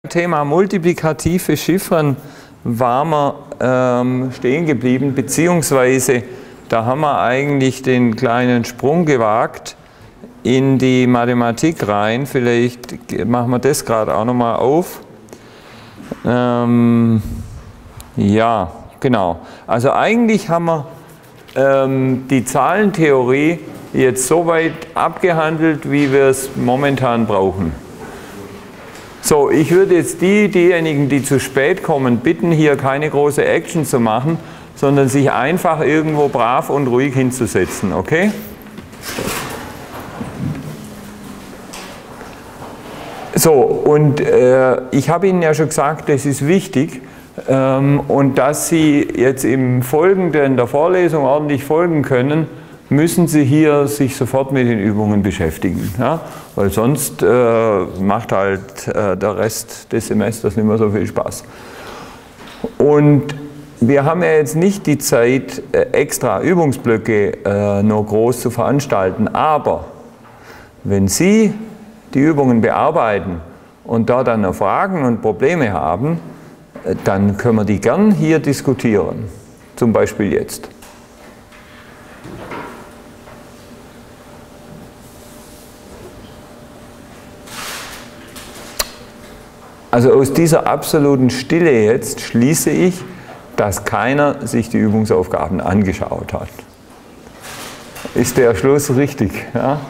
Thema multiplikative Chiffren waren wir stehen geblieben, beziehungsweise da haben wir eigentlich den kleinen Sprung gewagt in die Mathematik rein. Vielleicht machen wir das gerade auch nochmal auf. Ja, genau. Also eigentlich haben wir die Zahlentheorie jetzt so weit abgehandelt, wie wir es momentan brauchen. So, ich würde jetzt diejenigen, die zu spät kommen, bitten, hier keine große Action zu machen, sondern sich einfach irgendwo brav und ruhig hinzusetzen, okay? So, und ich habe Ihnen ja schon gesagt, das ist wichtig und dass Sie jetzt im Folgenden der Vorlesung ordentlich folgen können, müssen Sie hier sich sofort mit den Übungen beschäftigen, ja? Weil sonst macht halt der Rest des Semesters nicht mehr so viel Spaß. Und wir haben ja jetzt nicht die Zeit, extra Übungsblöcke noch groß zu veranstalten, aber wenn Sie die Übungen bearbeiten und da dann noch Fragen und Probleme haben, dann können wir die gern hier diskutieren, zum Beispiel jetzt. Also aus dieser absoluten Stille jetzt schließe ich, dass keiner sich die Übungsaufgaben angeschaut hat. Ist der Schluss richtig? Ja?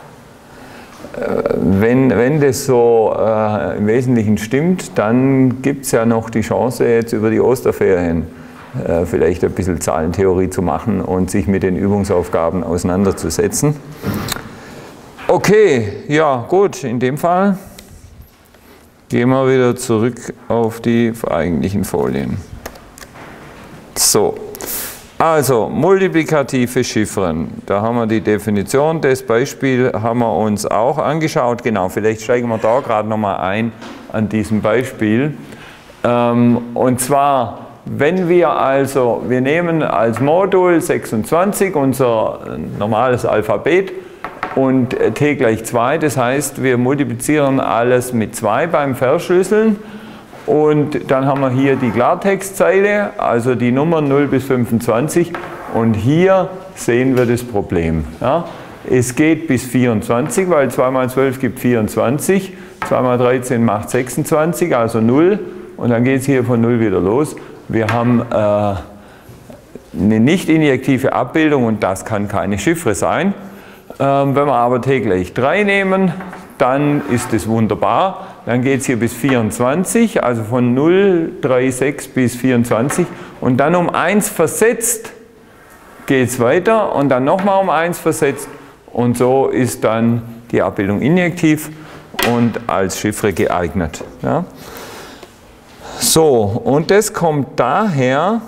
Wenn das so im Wesentlichen stimmt, dann gibt es ja noch die Chance, jetzt über die Osterferien vielleicht ein bisschen Zahlentheorie zu machen und sich mit den Übungsaufgaben auseinanderzusetzen. Okay, ja gut, in dem Fall gehen wir wieder zurück auf die eigentlichen Folien. So, also multiplikative Chiffren, da haben wir die Definition, das Beispiel haben wir uns auch angeschaut. Genau, vielleicht steigen wir da gerade nochmal ein an diesem Beispiel. Und zwar, wenn wir nehmen als Modul 26 unser normales Alphabet, und t gleich 2, das heißt, wir multiplizieren alles mit 2 beim Verschlüsseln und dann haben wir hier die Klartextzeile, also die Nummern 0 bis 25 und hier sehen wir das Problem. Ja. Es geht bis 24, weil 2 mal 12 gibt 24, 2 mal 13 macht 26, also 0 und dann geht es hier von 0 wieder los. Wir haben eine nicht injektive Abbildung und das kann keine Chiffre sein. Wenn wir aber t gleich 3 nehmen, dann ist es wunderbar. Dann geht es hier bis 24, also von 0, 3, 6 bis 24. Und dann um 1 versetzt geht es weiter und dann nochmal um 1 versetzt. Und so ist dann die Abbildung injektiv und als Chiffre geeignet. Ja. So, und das kommt daher,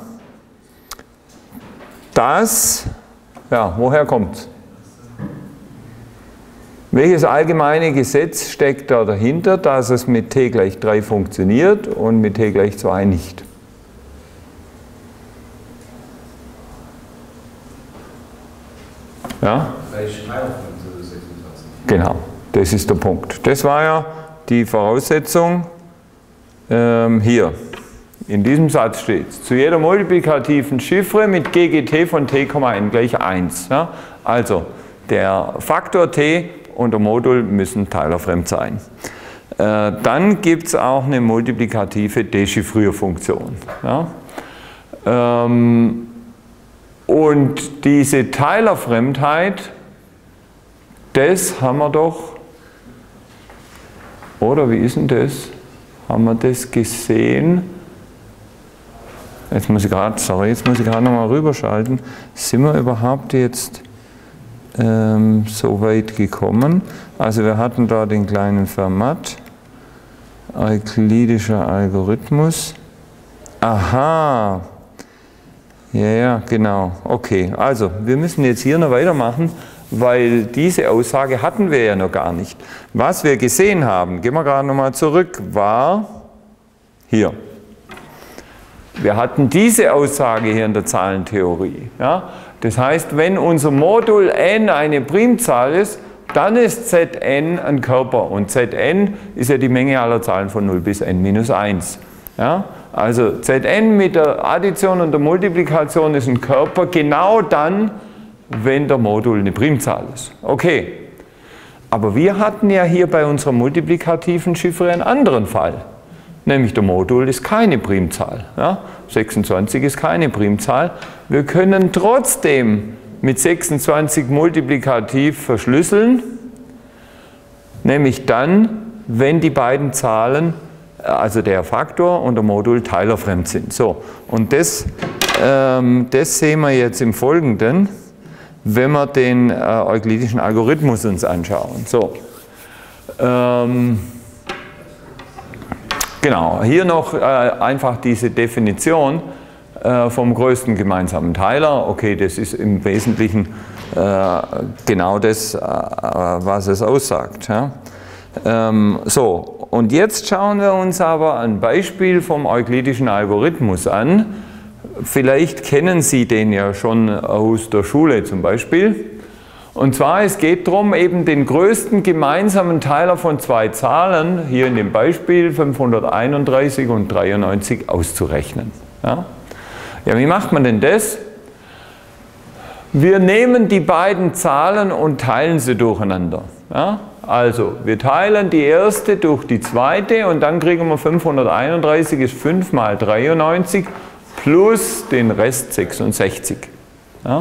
dass, ja, woher kommt es? Welches allgemeine Gesetz steckt da dahinter, dass es mit t gleich 3 funktioniert und mit t gleich 2 nicht? Ja? Genau, das ist der Punkt. Das war ja die Voraussetzung hier. In diesem Satz steht es, zu jeder multiplikativen Chiffre mit GGT von t,n gleich 1. Ja? Also der Faktor t und der Modul müssen teilerfremd sein. Dann gibt es auch eine multiplikative Dechiffrierfunktion. Ja? Und diese Teilerfremdheit, das haben wir doch, oder wie ist denn das? Haben wir das gesehen? Jetzt muss ich gerade nochmal rüberschalten. Sind wir überhaupt jetzt so weit gekommen? Also wir hatten da den kleinen Fermat, euklidischer Algorithmus. Aha, ja, genau, okay. Also wir müssen jetzt hier noch weitermachen, weil diese Aussage hatten wir ja noch gar nicht. Was wir gesehen haben, gehen wir gerade nochmal zurück, war hier. Wir hatten diese Aussage hier in der Zahlentheorie. Ja? Das heißt, wenn unser Modul n eine Primzahl ist, dann ist Zn ein Körper und Zn ist ja die Menge aller Zahlen von 0 bis n minus 1. Ja? Also Zn mit der Addition und der Multiplikation ist ein Körper genau dann, wenn der Modul eine Primzahl ist. Okay, aber wir hatten ja hier bei unserer multiplikativen Chiffre einen anderen Fall. Nämlich der Modul ist keine Primzahl. Ja? 26 ist keine Primzahl. Wir können trotzdem mit 26 multiplikativ verschlüsseln, nämlich dann, wenn die beiden Zahlen, also der Faktor und der Modul, teilerfremd sind. So, und das sehen wir jetzt im Folgenden, wenn wir den euklidischen Algorithmus uns anschauen. So, genau, hier noch einfach diese Definition vom größten gemeinsamen Teiler. Okay, das ist im Wesentlichen genau das, was es aussagt. Ja? So, und jetzt schauen wir uns aber ein Beispiel vom euklidischen Algorithmus an. Vielleicht kennen Sie den ja schon aus der Schule zum Beispiel. Und zwar, es geht darum, eben den größten gemeinsamen Teiler von zwei Zahlen, hier in dem Beispiel 531 und 93, auszurechnen. Ja? Ja, wie macht man denn das? Wir nehmen die beiden Zahlen und teilen sie durcheinander. Ja? Also, wir teilen die erste durch die zweite und dann kriegen wir 531 ist 5 mal 93 plus den Rest 66. Ja?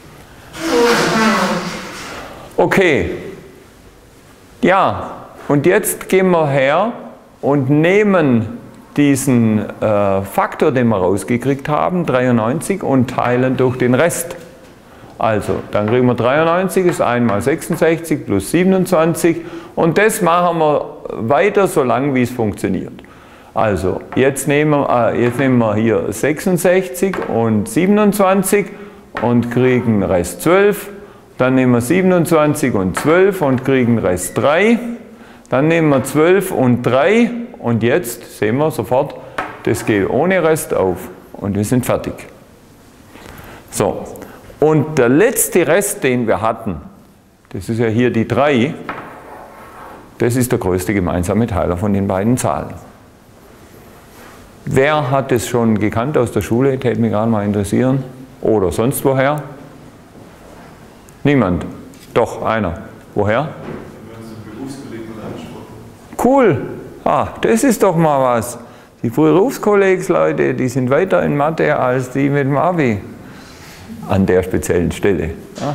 Okay, ja, und jetzt gehen wir her und nehmen diesen Faktor, den wir rausgekriegt haben, 93, und teilen durch den Rest. Also, dann kriegen wir 93 ist 1 mal 66 plus 27 und das machen wir weiter, solange wie es funktioniert. Also, jetzt nehmen wir hier 66 und 27 und kriegen Rest 12. Dann nehmen wir 27 und 12 und kriegen Rest 3. Dann nehmen wir 12 und 3 und jetzt sehen wir sofort, das geht ohne Rest auf und wir sind fertig. So, und der letzte Rest, den wir hatten, das ist ja hier die 3, das ist der größte gemeinsame Teiler von den beiden Zahlen. Wer hat das schon gekannt aus der Schule? Täte mich gerade mal interessieren. Oder sonst woher? Niemand? Doch, einer. Woher? Cool! Ah, das ist doch mal was. Die Berufskollegs, Leute, die sind weiter in Mathe als die mit dem Abi. An der speziellen Stelle. Ja.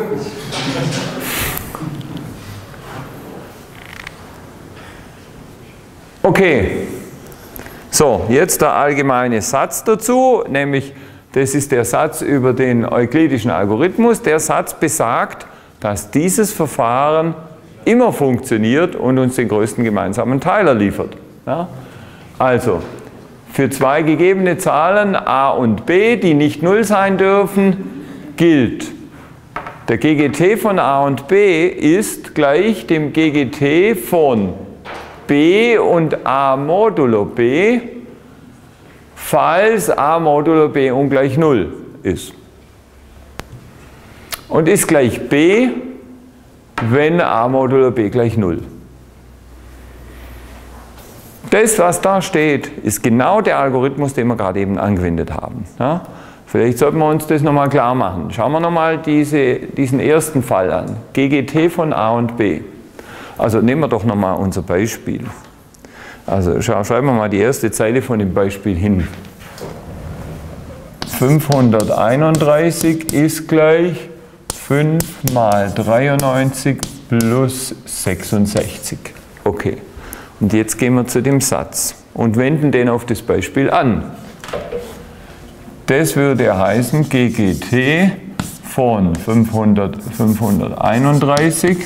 Okay. So, jetzt der allgemeine Satz dazu, nämlich das ist der Satz über den euklidischen Algorithmus. Der Satz besagt, dass dieses Verfahren immer funktioniert und uns den größten gemeinsamen Teiler liefert. Ja? Also, für zwei gegebene Zahlen a und b, die nicht 0 sein dürfen, gilt, der GGT von a und b ist gleich dem GGT von b und a modulo b, falls a modulo b ungleich 0 ist. Und ist gleich b, wenn a modulo b gleich 0. Das, was da steht, ist genau der Algorithmus, den wir gerade eben angewendet haben. Ja? Vielleicht sollten wir uns das nochmal klar machen. Schauen wir nochmal diesen ersten Fall an. GGT von a und b. Also nehmen wir doch nochmal unser Beispiel. Also schreiben wir mal die erste Zeile von dem Beispiel hin. 531 ist gleich 5 mal 93 plus 66. Okay. Und jetzt gehen wir zu dem Satz und wenden den auf das Beispiel an. Das würde heißen, GGT von 531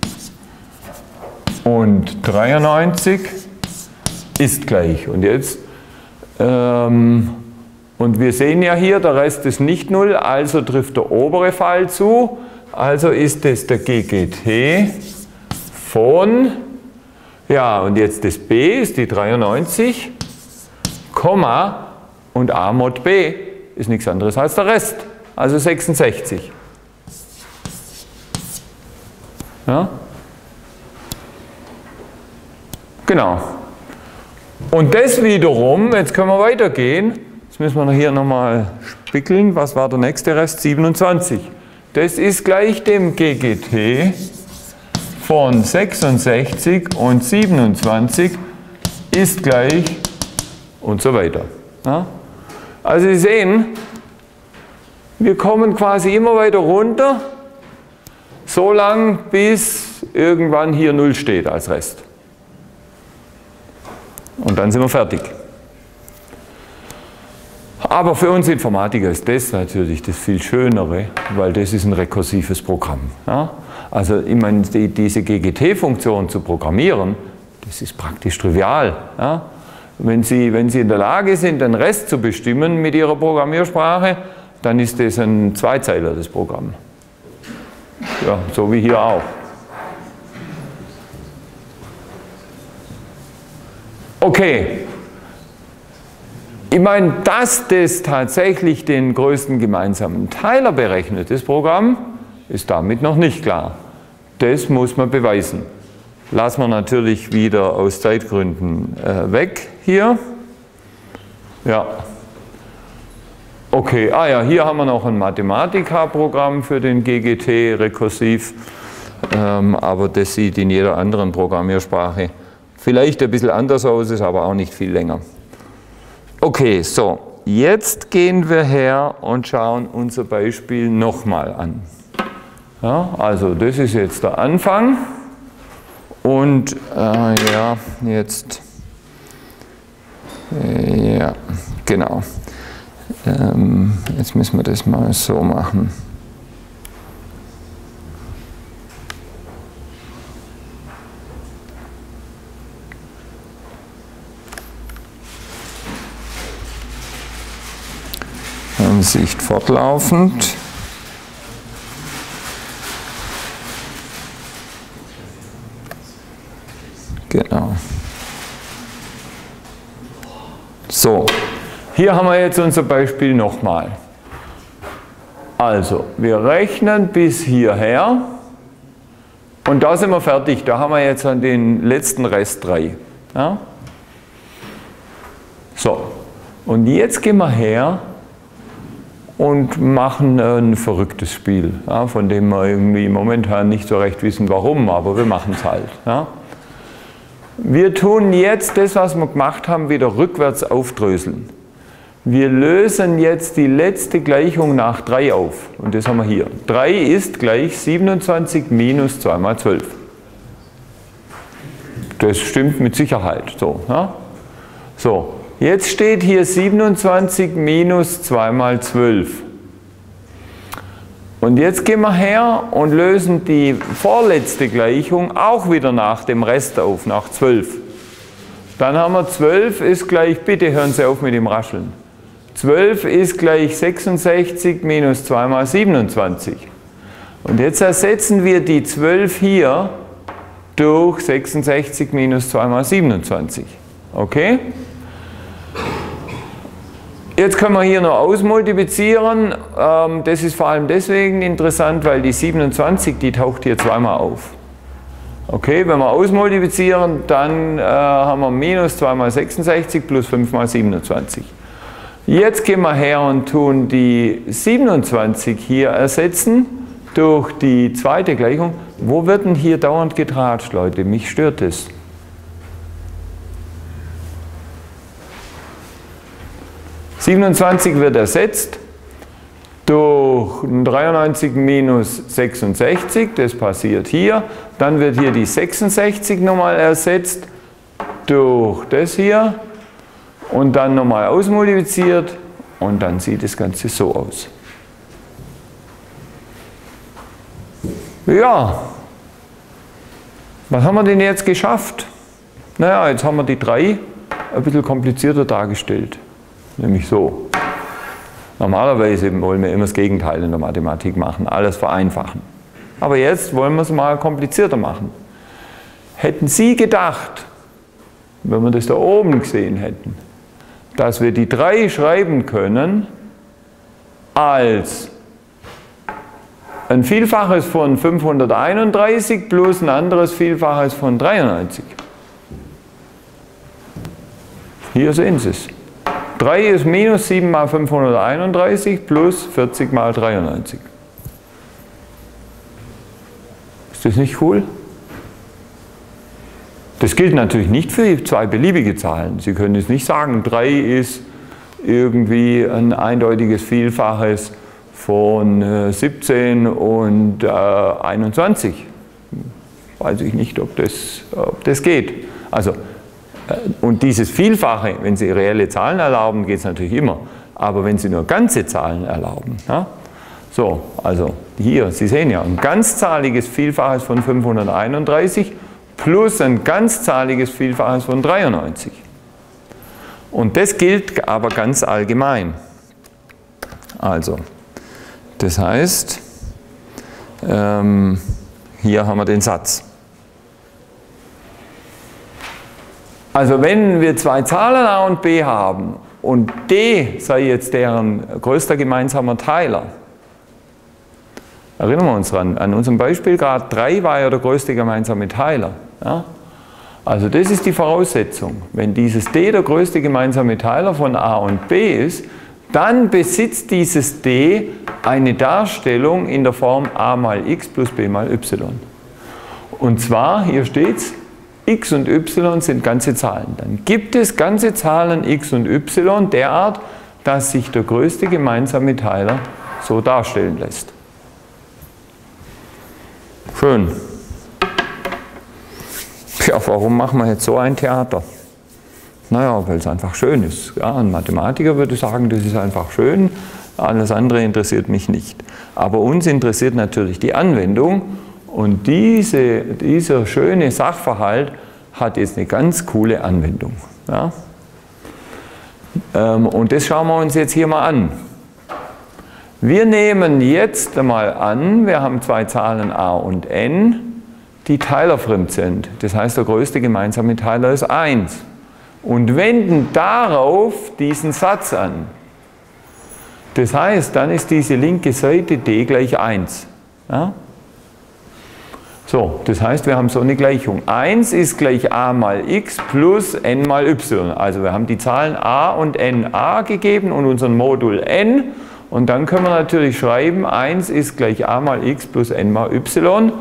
und 93 ist gleich. Und jetzt, und wir sehen ja hier, der Rest ist nicht 0, also trifft der obere Fall zu. Also ist das der GGT von, ja, und jetzt das B ist die 93, Komma, und A mod B ist nichts anderes als der Rest, also 66. Ja? Genau. Und das wiederum, jetzt können wir weitergehen, jetzt müssen wir hier nochmal spickeln, was war der nächste Rest? 27. Das ist gleich dem GGT von 66 und 27 ist gleich und so weiter. Ja? Also Sie sehen, wir kommen quasi immer weiter runter, so lang bis irgendwann hier 0 steht als Rest. Und dann sind wir fertig. Aber für uns Informatiker ist das natürlich das viel Schönere, weil das ist ein rekursives Programm. Ja? Also ich meine, diese GGT-Funktion zu programmieren, das ist praktisch trivial. Ja? Wenn Sie in der Lage sind, einen Rest zu bestimmen mit Ihrer Programmiersprache, dann ist das ein Zweizeiler, das Programm. Ja, so wie hier auch. Okay. Ich meine, dass das tatsächlich den größten gemeinsamen Teiler berechnet, das Programm, ist damit noch nicht klar. Das muss man beweisen. Lassen wir natürlich wieder aus Zeitgründen weg hier. Ja. Okay, ja, hier haben wir noch ein Mathematika-Programm für den GGT, rekursiv, aber das sieht in jeder anderen Programmiersprache vielleicht ein bisschen anders aus, ist aber auch nicht viel länger. Okay, so, jetzt gehen wir her und schauen unser Beispiel nochmal an. Ja, also das ist jetzt der Anfang und ja, jetzt, ja, genau. Jetzt müssen wir das mal so machen. Ansicht fortlaufend. Genau. So. Hier haben wir jetzt unser Beispiel nochmal. Also, wir rechnen bis hierher und da sind wir fertig. Da haben wir jetzt an den letzten Rest 3. Ja? So, und jetzt gehen wir her und machen ein verrücktes Spiel, ja, von dem wir irgendwie momentan nicht so recht wissen, warum, aber wir machen es halt. Ja? Wir tun jetzt das, was wir gemacht haben, wieder rückwärts aufdröseln. Wir lösen jetzt die letzte Gleichung nach 3 auf. Und das haben wir hier. 3 ist gleich 27 minus 2 mal 12. Das stimmt mit Sicherheit. So, ja? So, jetzt steht hier 27 minus 2 mal 12. Und jetzt gehen wir her und lösen die vorletzte Gleichung auch wieder nach dem Rest auf, nach 12. Dann haben wir 12 ist gleich, bitte hören Sie auf mit dem Rascheln. 12 ist gleich 66 minus 2 mal 27. Und jetzt ersetzen wir die 12 hier durch 66 minus 2 mal 27. Okay? Jetzt können wir hier noch ausmultiplizieren. Das ist vor allem deswegen interessant, weil die 27, die taucht hier zweimal auf. Okay, wenn wir ausmultiplizieren, dann haben wir minus 2 mal 66 plus 5 mal 27. Jetzt gehen wir her und tun die 27 hier ersetzen durch die zweite Gleichung. Wo wird denn hier dauernd getratscht, Leute? Mich stört das. (27) wird ersetzt durch 93 minus 66, das passiert hier. Dann wird hier die 66 nochmal ersetzt durch das hier. Und dann nochmal ausmultipliziert und dann sieht das Ganze so aus. Ja, was haben wir denn jetzt geschafft? Naja, jetzt haben wir die 3 ein bisschen komplizierter dargestellt, nämlich so. Normalerweise wollen wir immer das Gegenteil in der Mathematik machen, alles vereinfachen. Aber jetzt wollen wir es mal komplizierter machen. Hätten Sie gedacht, wenn wir das da oben gesehen hätten, dass wir die 3 schreiben können als ein Vielfaches von 531 plus ein anderes Vielfaches von 93. Hier sehen Sie es. 3 ist minus 7 mal 531 plus 40 mal 93. Ist das nicht cool? Das gilt natürlich nicht für zwei beliebige Zahlen. Sie können jetzt nicht sagen, 3 ist irgendwie ein eindeutiges Vielfaches von 17 und 21. Weiß ich nicht, ob das geht. Also, und dieses Vielfache, wenn Sie reelle Zahlen erlauben, geht es natürlich immer. Aber wenn Sie nur ganze Zahlen erlauben, ja? So, also hier, Sie sehen ja, ein ganzzahliges Vielfaches von 531 plus ein ganzzahliges Vielfaches von 93. Und das gilt aber ganz allgemein. Also, das heißt, hier haben wir den Satz. Also wenn wir zwei Zahlen a und b haben und d sei jetzt deren größter gemeinsamer Teiler, erinnern wir uns an unserem Beispiel gerade, 3 war ja der größte gemeinsame Teiler. Ja? Also das ist die Voraussetzung. Wenn dieses d der größte gemeinsame Teiler von a und b ist, dann besitzt dieses d eine Darstellung in der Form a mal x plus b mal y. Und zwar, hier steht es, x und y sind ganze Zahlen. Dann gibt es ganze Zahlen x und y derart, dass sich der größte gemeinsame Teiler so darstellen lässt. Schön. Ja, warum machen wir jetzt so ein Theater? Naja, weil es einfach schön ist. Ja, ein Mathematiker würde sagen, das ist einfach schön, alles andere interessiert mich nicht. Aber uns interessiert natürlich die Anwendung und dieser schöne Sachverhalt hat jetzt eine ganz coole Anwendung. Ja? Und das schauen wir uns jetzt hier mal an. Wir nehmen jetzt einmal an, wir haben zwei Zahlen a und n, die teilerfremd sind. Das heißt, der größte gemeinsame Teiler ist 1. Und wenden darauf diesen Satz an. Das heißt, dann ist diese linke Seite d gleich 1. Ja? So, das heißt, wir haben so eine Gleichung. 1 ist gleich a mal x plus n mal y. Also wir haben die Zahlen a und n a gegeben und unseren Modul n. Und dann können wir natürlich schreiben, 1 ist gleich a mal x plus n mal y.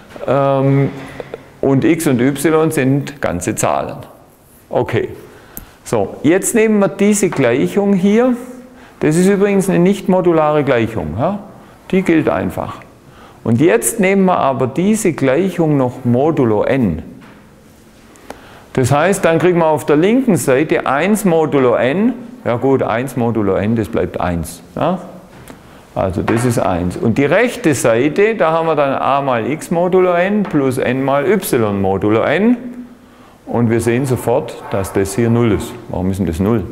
Und x und y sind ganze Zahlen. Okay. So, jetzt nehmen wir diese Gleichung hier. Das ist übrigens eine nicht modulare Gleichung. Ja? Die gilt einfach. Und jetzt nehmen wir aber diese Gleichung noch modulo n. Das heißt, dann kriegen wir auf der linken Seite 1 modulo n. Ja gut, 1 modulo n, das bleibt 1. Ja? Also das ist 1. Und die rechte Seite, da haben wir dann a mal x modulo n plus n mal y modulo n. Und wir sehen sofort, dass das hier 0 ist. Warum ist denn das 0?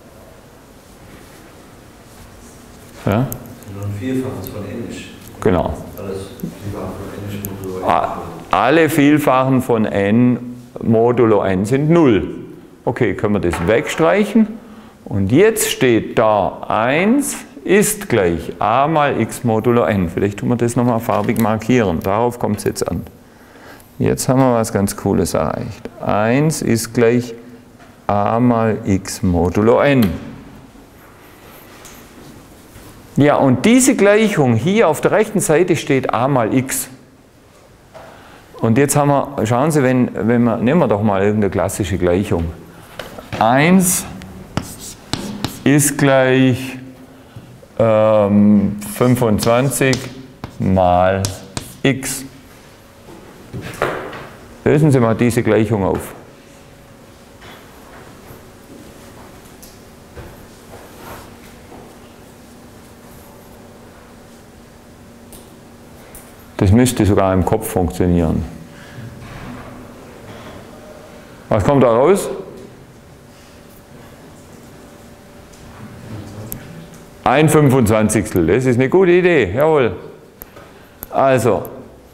Ja? Nur ein Vielfaches von n ist. Genau. Alles Vielfachen von n ist modulo n. Alle Vielfachen von n modulo n sind 0. Okay, können wir das wegstreichen. Und jetzt steht da 1 ist gleich a mal x modulo n. Vielleicht tun wir das nochmal farbig markieren. Darauf kommt es jetzt an. Jetzt haben wir was ganz Cooles erreicht. 1 ist gleich a mal x modulo n. Ja, und diese Gleichung hier auf der rechten Seite steht a mal x. Und jetzt haben wir, schauen Sie, nehmen wir doch mal irgendeine klassische Gleichung. 1 ist gleich 25 mal x. Lösen Sie mal diese Gleichung auf. Das müsste sogar im Kopf funktionieren. Was kommt da raus? 1/25. Das ist eine gute Idee, jawohl. Also,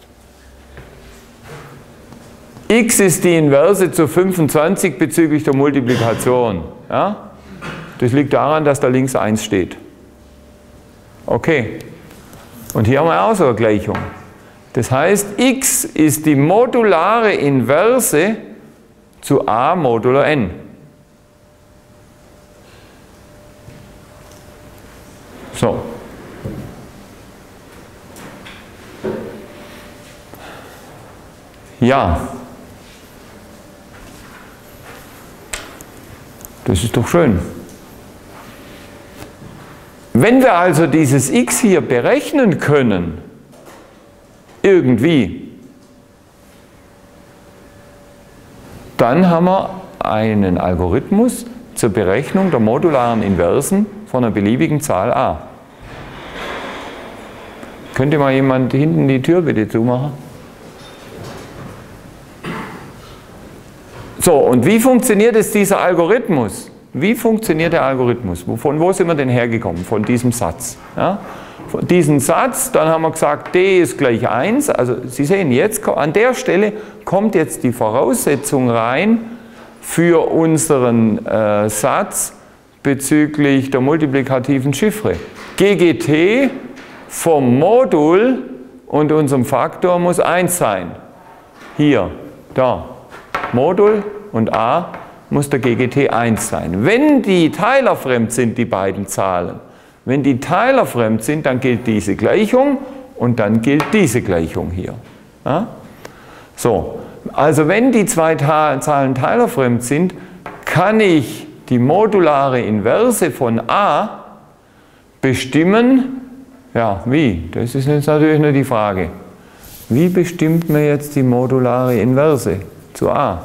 x ist die Inverse zu 25 bezüglich der Multiplikation. Ja? Das liegt daran, dass da links 1 steht. Okay. Und hier haben wir auch so eine Gleichung. Das heißt, x ist die modulare Inverse zu a modulo n. So. Ja. Das ist doch schön. Wenn wir also dieses x hier berechnen können, irgendwie, dann haben wir einen Algorithmus zur Berechnung der modularen Inversen von einer beliebigen Zahl a. Könnte mal jemand hinten die Tür bitte zumachen? So, und wie funktioniert jetzt dieser Algorithmus? Wie funktioniert der Algorithmus? Von wo sind wir denn hergekommen? Von diesem Satz. Ja? Von diesem Satz, dann haben wir gesagt, d ist gleich 1. Also Sie sehen jetzt, an der Stelle kommt jetzt die Voraussetzung rein für unseren Satz bezüglich der multiplikativen Chiffre. GGT vom Modul und unserem Faktor muss 1 sein. Hier, da. Modul und a muss der GGT 1 sein. Wenn die teilerfremd sind, die beiden Zahlen, wenn die teilerfremd sind, dann gilt diese Gleichung und dann gilt diese Gleichung hier. Ja? So, also wenn die zwei Zahlen teilerfremd sind, kann ich die modulare Inverse von a bestimmen. Ja, wie? Das ist jetzt natürlich nur die Frage. Wie bestimmt man jetzt die modulare Inverse zu a?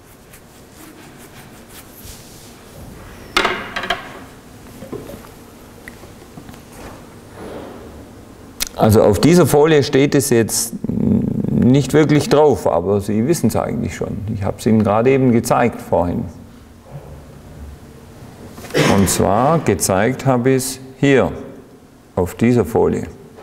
Also auf dieser Folie steht es jetzt nicht wirklich drauf, aber Sie wissen es eigentlich schon. Ich habe es Ihnen gerade eben gezeigt vorhin. Und zwar gezeigt habe ich es hier, auf dieser Folie.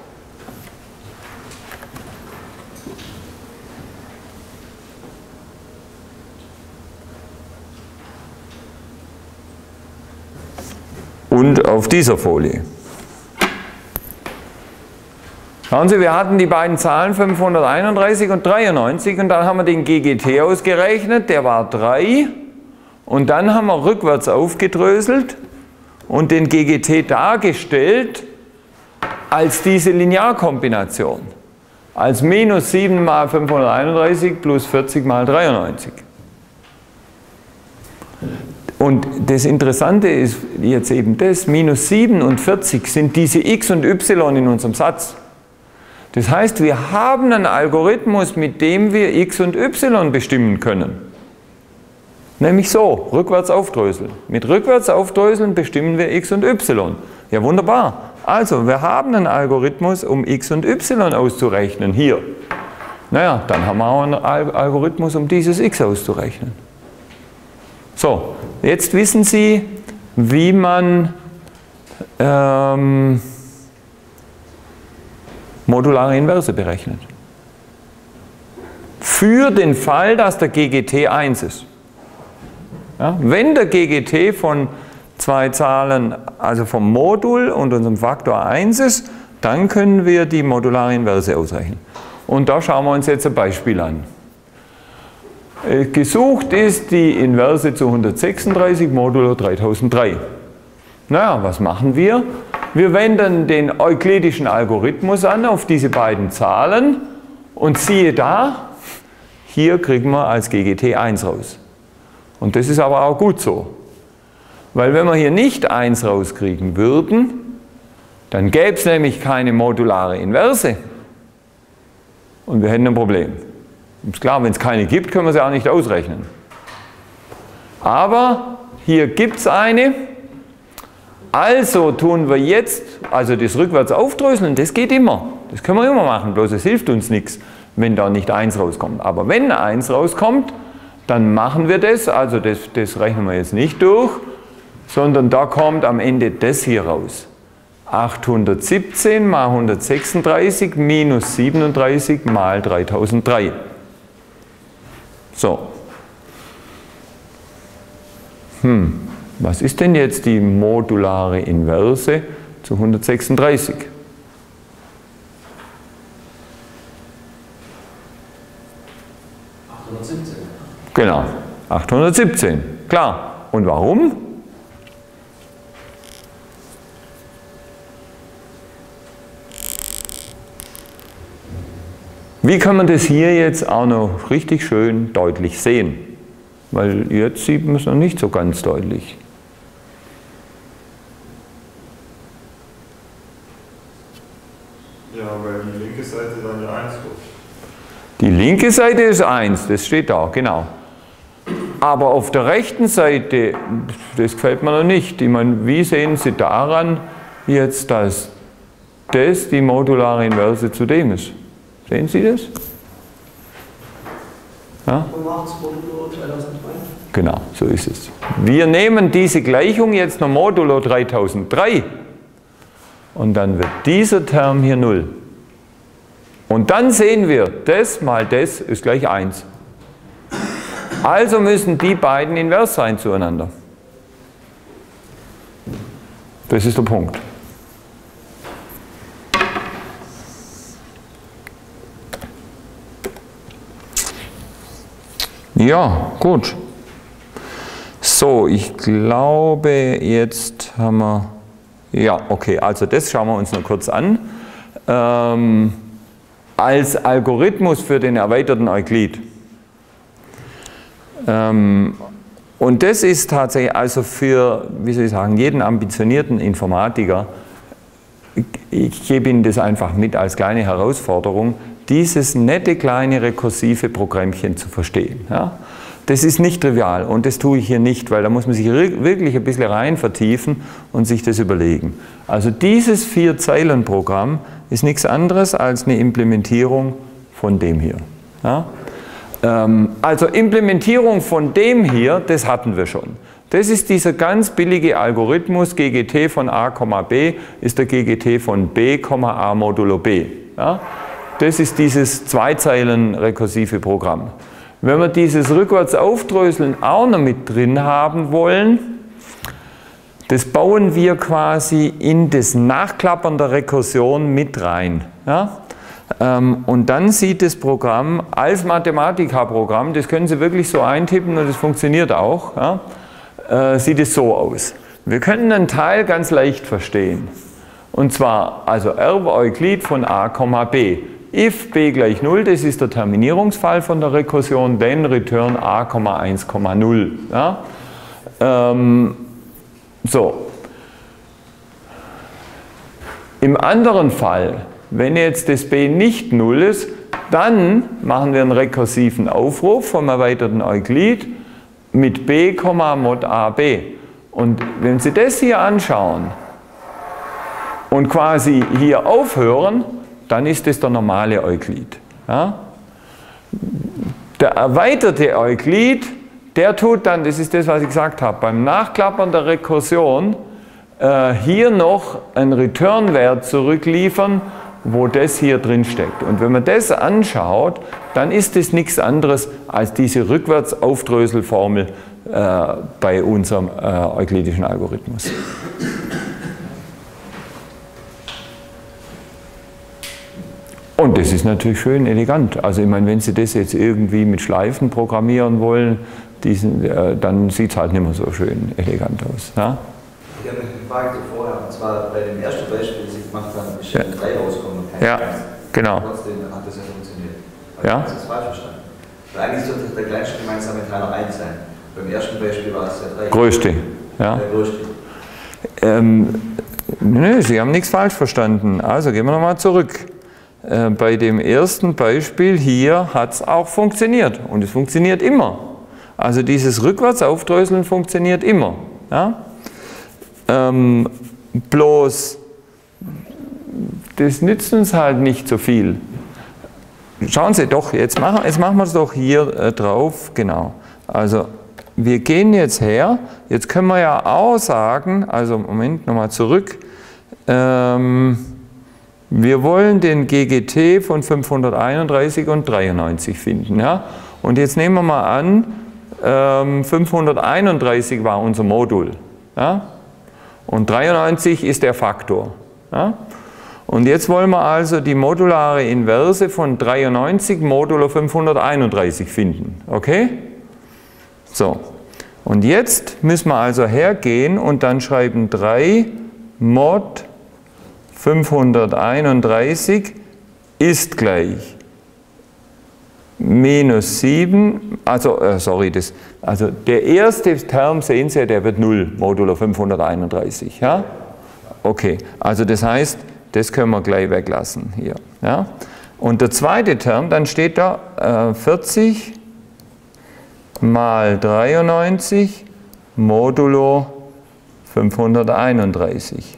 Und auf dieser Folie. Schauen Sie, wir hatten die beiden Zahlen 531 und 93 und dann haben wir den GGT ausgerechnet, der war 3 und dann haben wir rückwärts aufgedröselt und den GGT dargestellt als diese Linearkombination, als minus 7 mal 531 plus 40 mal 93. Und das Interessante ist jetzt eben das, minus 7 und 40 sind diese x und y in unserem Satz. Das heißt, wir haben einen Algorithmus, mit dem wir x und y bestimmen können. Nämlich so, rückwärts aufdröseln. Mit rückwärts aufdröseln bestimmen wir x und y. Ja, wunderbar. Also, wir haben einen Algorithmus, um x und y auszurechnen, hier. Naja, dann haben wir auch einen Algorithmus, um dieses x auszurechnen. So, jetzt wissen Sie, wie man modulare Inverse berechnet. Für den Fall, dass der GGT 1 ist. Ja, wenn der GGT von zwei Zahlen, also vom Modul und unserem Faktor 1 ist, dann können wir die modulare Inverse ausrechnen. Und da schauen wir uns jetzt ein Beispiel an. Gesucht ist die Inverse zu 136 modulo 3003. Naja, was machen wir? Wir wenden den euklidischen Algorithmus an auf diese beiden Zahlen und siehe da, hier kriegen wir als GGT 1 raus. Und das ist aber auch gut so. Weil wenn wir hier nicht 1 rauskriegen würden, dann gäbe es nämlich keine modulare Inverse. Und wir hätten ein Problem. Ist klar, wenn es keine gibt, können wir sie auch nicht ausrechnen. Aber hier gibt es eine. Also tun wir jetzt, also das rückwärts aufdröseln, das geht immer. Das können wir immer machen, bloß es hilft uns nichts, wenn da nicht 1 rauskommt. Aber wenn 1 rauskommt, dann machen wir das, also das rechnen wir jetzt nicht durch, sondern da kommt am Ende das hier raus. 817 mal 136 minus 37 mal 3003. So. Was ist denn jetzt die modulare Inverse zu 136? Genau, 817, klar. Und warum? Wie kann man das hier jetzt auch noch richtig schön deutlich sehen? Weil jetzt sieht man es noch nicht so ganz deutlich. Ja, weil die linke Seite dann ja 1 wird. Die linke Seite ist 1, das steht da, genau. Aber auf der rechten Seite, das gefällt mir noch nicht. Ich meine, wie sehen Sie daran jetzt, dass das die modulare Inverse zu dem ist? Sehen Sie das? Ja? Genau, so ist es. Wir nehmen diese Gleichung jetzt noch modulo 3003 und dann wird dieser Term hier 0. Und dann sehen wir, das mal das ist gleich 1. Also müssen die beiden invers sein zueinander. Das ist der Punkt. Ja, gut. So, ich glaube, jetzt haben wir... Ja, okay, also das schauen wir uns noch kurz an. Als Algorithmus für den erweiterten Euklid. Und das ist tatsächlich also für, wie soll ich sagen, jeden ambitionierten Informatiker, ich gebe Ihnen das einfach mit als kleine Herausforderung, dieses nette kleine rekursive Programmchen zu verstehen. Ja? Das ist nicht trivial und das tue ich hier nicht, weil da muss man sich wirklich ein bisschen rein vertiefen und sich das überlegen. Also dieses 4-Zeilen-Programm ist nichts anderes als eine Implementierung von dem hier. Ja? Also Implementierung von dem hier, das hatten wir schon. Das ist dieser ganz billige Algorithmus, GGT von a, b ist der GGT von b, a modulo b. Ja? Das ist dieses 2-Zeilen-rekursive Programm. Wenn wir dieses rückwärts aufdröseln auch noch mit drin haben wollen, das bauen wir quasi in das Nachklappern der Rekursion mit rein. Ja? Und dann sieht das Programm als Mathematika-Programm, das können Sie wirklich so eintippen und das funktioniert auch, ja? Sieht es so aus. Wir können einen Teil ganz leicht verstehen. Und zwar, also Erbe Euklid von a, b. If b gleich 0, das ist der Terminierungsfall von der Rekursion, then return a, 1, 0. Ja? So. Im anderen Fall, wenn jetzt das b nicht 0 ist, dann machen wir einen rekursiven Aufruf vom erweiterten Euklid mit b, mod a, b. Und wenn Sie das hier anschauen und quasi hier aufhören, dann ist das der normale Euklid. Ja? Der erweiterte Euklid, der tut dann, das ist das, was ich gesagt habe, beim Nachklappern der Rekursion hier noch einen Return-Wert zurückliefern, wo das hier drin steckt. Und wenn man das anschaut, dann ist das nichts anderes als diese Rückwärtsaufdröselformel bei unserem euklidischen Algorithmus. Und das ist natürlich schön elegant. Also ich meine, wenn Sie das jetzt irgendwie mit Schleifen programmieren wollen, dann sieht es halt nicht mehr so schön elegant aus. Ja? Ich habe mich gefragt vorher, und zwar bei dem ersten Beispiel, das Sie gemacht haben, ist eine 3 rausgekommen und keine 1. Genau. Trotzdem hat das ja funktioniert. Aber Ja? ich habe es falsch verstanden. Weil eigentlich sollte der kleinste gemeinsame Teiler 1 sein. Beim ersten Beispiel war es der 3. Größte. Ja? Der größte. Nö, Sie haben nichts falsch verstanden. Also gehen wir nochmal zurück. Bei dem ersten Beispiel hier hat es auch funktioniert und es funktioniert immer. Also dieses Rückwärtsaufdröseln funktioniert immer. Ja? Bloß, das nützt uns halt nicht so viel. Schauen Sie doch, jetzt machen wir es doch hier drauf, genau. Also wir gehen jetzt her, jetzt können wir ja auch sagen, also Moment, nochmal zurück, wir wollen den GGT von 531 und 93 finden. Ja? Und jetzt nehmen wir mal an, 531 war unser Modul. Ja? Und 93 ist der Faktor. Ja? Und jetzt wollen wir also die modulare Inverse von 93 modulo 531 finden. Okay? So, und jetzt müssen wir also hergehen und dann schreiben 3 Mod 531 ist gleich minus 7, also der erste Term, sehen Sie, der wird 0, modulo 531. Ja? Okay, also das heißt, das können wir gleich weglassen hier. Ja? Und der zweite Term, dann steht da 40 mal 93 modulo 531.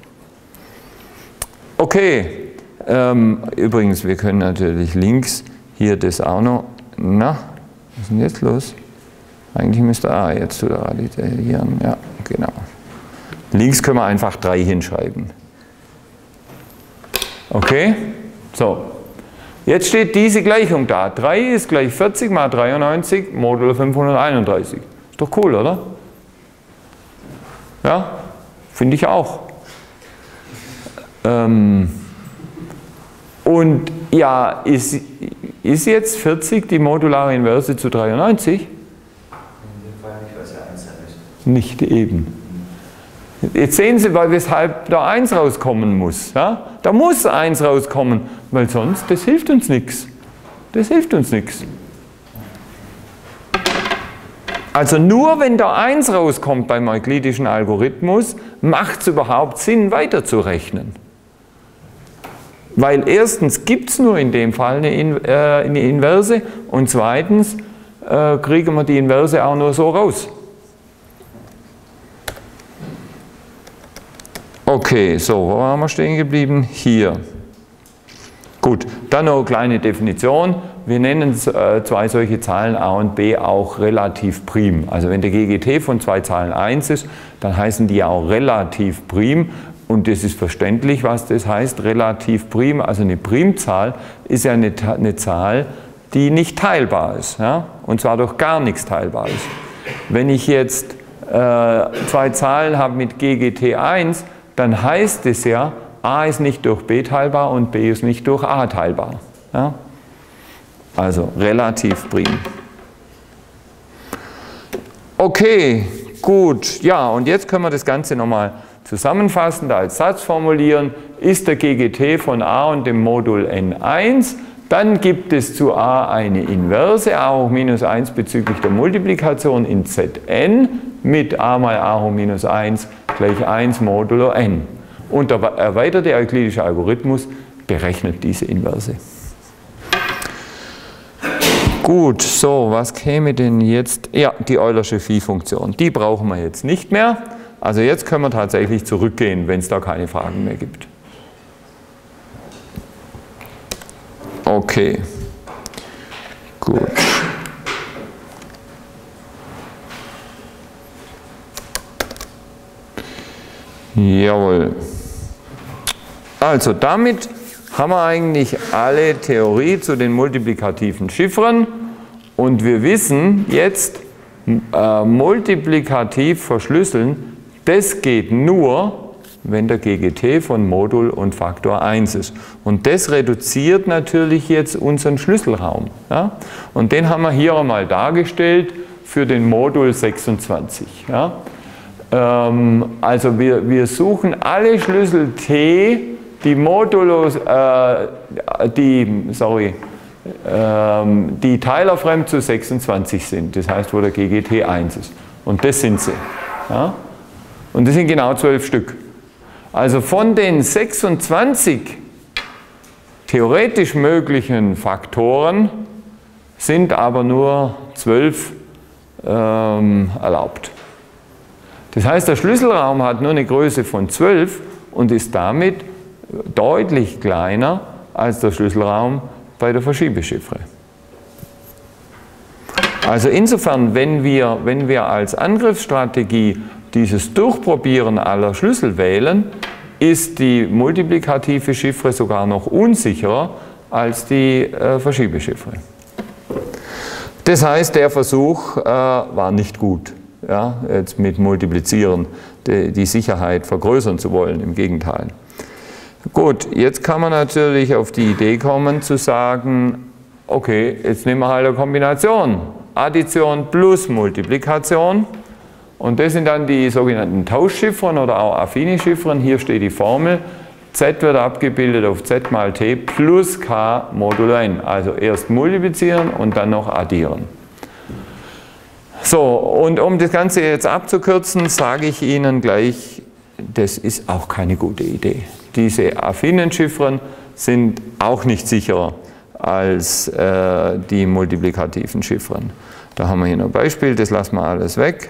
Okay, übrigens, wir können natürlich links hier das auch noch, na, was ist denn jetzt los? Eigentlich müsste jetzt zu der raditieren, ja, genau. Links können wir einfach 3 hinschreiben. Okay, so. Jetzt steht diese Gleichung da. 3 ist gleich 40 mal 93 modulo 531. Ist doch cool, oder? Ja, finde ich auch. Und ja, ist jetzt 40 die modulare Inverse zu 93? In dem Fall nicht, weil es ja 1 sein müsste. Nicht eben. Jetzt sehen Sie, weshalb da 1 rauskommen muss. Ja? Da muss 1 rauskommen, weil sonst, das hilft uns nichts. Das hilft uns nichts. Also nur wenn da 1 rauskommt beim euklidischen Algorithmus, macht es überhaupt Sinn, weiterzurechnen. Weil erstens gibt es nur in dem Fall eine Inverse und zweitens kriegen wir die Inverse auch nur so raus. Okay, so, wo waren wir stehen geblieben? Hier. Gut, dann noch eine kleine Definition. Wir nennen zwei solche Zahlen a und b auch relativ prim. Also wenn der GGT von 2 Zahlen 1 ist, dann heißen die auch relativ prim. Und das ist verständlich, was das heißt, relativ prim. Also eine Primzahl ist ja eine Zahl, die nicht teilbar ist. Ja? Und zwar durch gar nichts teilbar ist. Wenn ich jetzt 2 Zahlen habe mit GGT 1, dann heißt es ja, a ist nicht durch b teilbar und b ist nicht durch a teilbar. Ja? Also relativ prim. Okay, gut. Ja, und jetzt können wir das Ganze nochmal zusammenfassend als Satz formulieren. Ist der GGT von a und dem Modul n1, dann gibt es zu a eine Inverse, a hoch minus 1 bezüglich der Multiplikation in Zn mit a mal a hoch minus 1 gleich 1 modulo n. Und der erweiterte euklidische Algorithmus berechnet diese Inverse. Gut, so, was käme denn jetzt? Ja, die Eulersche Phi-Funktion. Die brauchen wir jetzt nicht mehr. Also jetzt können wir tatsächlich zurückgehen, wenn es da keine Fragen mehr gibt. Okay, gut. Jawohl. Also damit haben wir eigentlich alle Theorie zu den multiplikativen Chiffren und wir wissen jetzt, multiplikativ verschlüsseln, das geht nur, wenn der GGT von Modul und Faktor 1 ist. Und das reduziert natürlich jetzt unseren Schlüsselraum. Ja? Und den haben wir hier einmal dargestellt für den Modul 26. Ja? Also wir suchen alle Schlüssel T, die modulos, die teilerfremd zu 26 sind. Das heißt, wo der GGT 1 ist. Und das sind sie. Ja? Und das sind genau 12 Stück. Also von den 26 theoretisch möglichen Faktoren sind aber nur 12 erlaubt. Das heißt, der Schlüsselraum hat nur eine Größe von 12 und ist damit deutlich kleiner als der Schlüsselraum bei der Verschiebechiffre. Also insofern, wenn wir als Angriffsstrategie dieses Durchprobieren aller Schlüssel wählen, ist die multiplikative Chiffre sogar noch unsicherer als die Verschiebechiffre. Das heißt, der Versuch war nicht gut, ja, jetzt mit Multiplizieren die Sicherheit vergrößern zu wollen, im Gegenteil. Gut, jetzt kann man natürlich auf die Idee kommen zu sagen, okay, jetzt nehmen wir halt eine Kombination Addition plus Multiplikation. Und das sind dann die sogenannten Tauschchiffren oder auch affine Chiffren. Hier steht die Formel. Z wird abgebildet auf Z mal T plus K modulo N. Also erst multiplizieren und dann noch addieren. So, und um das Ganze jetzt abzukürzen, sage ich Ihnen gleich, das ist auch keine gute Idee. Diese affinen Chiffren sind auch nicht sicherer als die multiplikativen Chiffren. Da haben wir hier noch ein Beispiel, das lassen wir alles weg.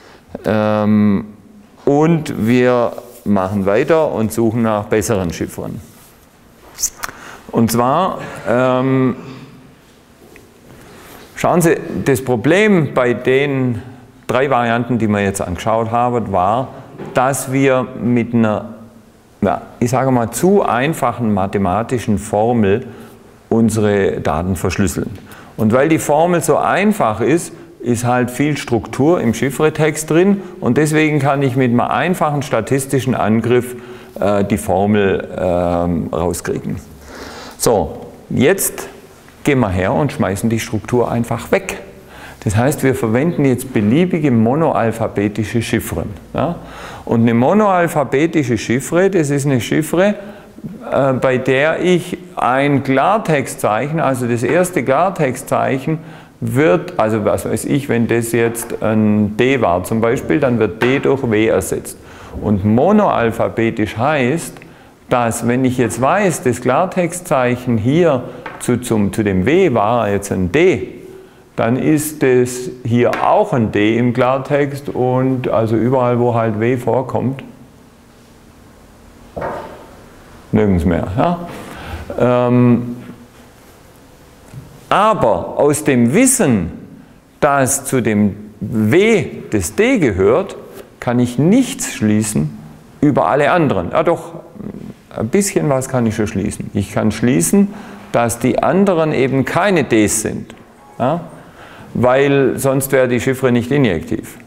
Und wir machen weiter und suchen nach besseren Chiffren. Und zwar, schauen Sie, das Problem bei den 3 Varianten, die wir jetzt angeschaut haben, war, dass wir mit einer, ja, ich sage mal, zu einfachen mathematischen Formel unsere Daten verschlüsseln. Und weil die Formel so einfach ist, ist halt viel Struktur im Chiffretext drin und deswegen kann ich mit einem einfachen statistischen Angriff die Formel rauskriegen. So, jetzt gehen wir her und schmeißen die Struktur einfach weg. Das heißt, wir verwenden jetzt beliebige monoalphabetische Chiffren. Ja? Und eine monoalphabetische Chiffre, das ist eine Chiffre, bei der ich ein Klartextzeichen, also das erste Klartextzeichen, wird, also was weiß ich, wenn das jetzt ein D war zum Beispiel, dann wird D durch W ersetzt. Und monoalphabetisch heißt, dass wenn ich jetzt weiß, das Klartextzeichen hier zu dem W war jetzt ein D, dann ist das hier auch ein D im Klartext und also überall, wo halt W vorkommt, nirgends mehr. Ja? Aber aus dem Wissen, dass zu dem W das D gehört, kann ich nichts schließen über alle anderen. Ja doch, ein bisschen was kann ich schon schließen. Ich kann schließen, dass die anderen eben keine Ds sind, ja? Weil sonst wäre die Chiffre nicht injektiv.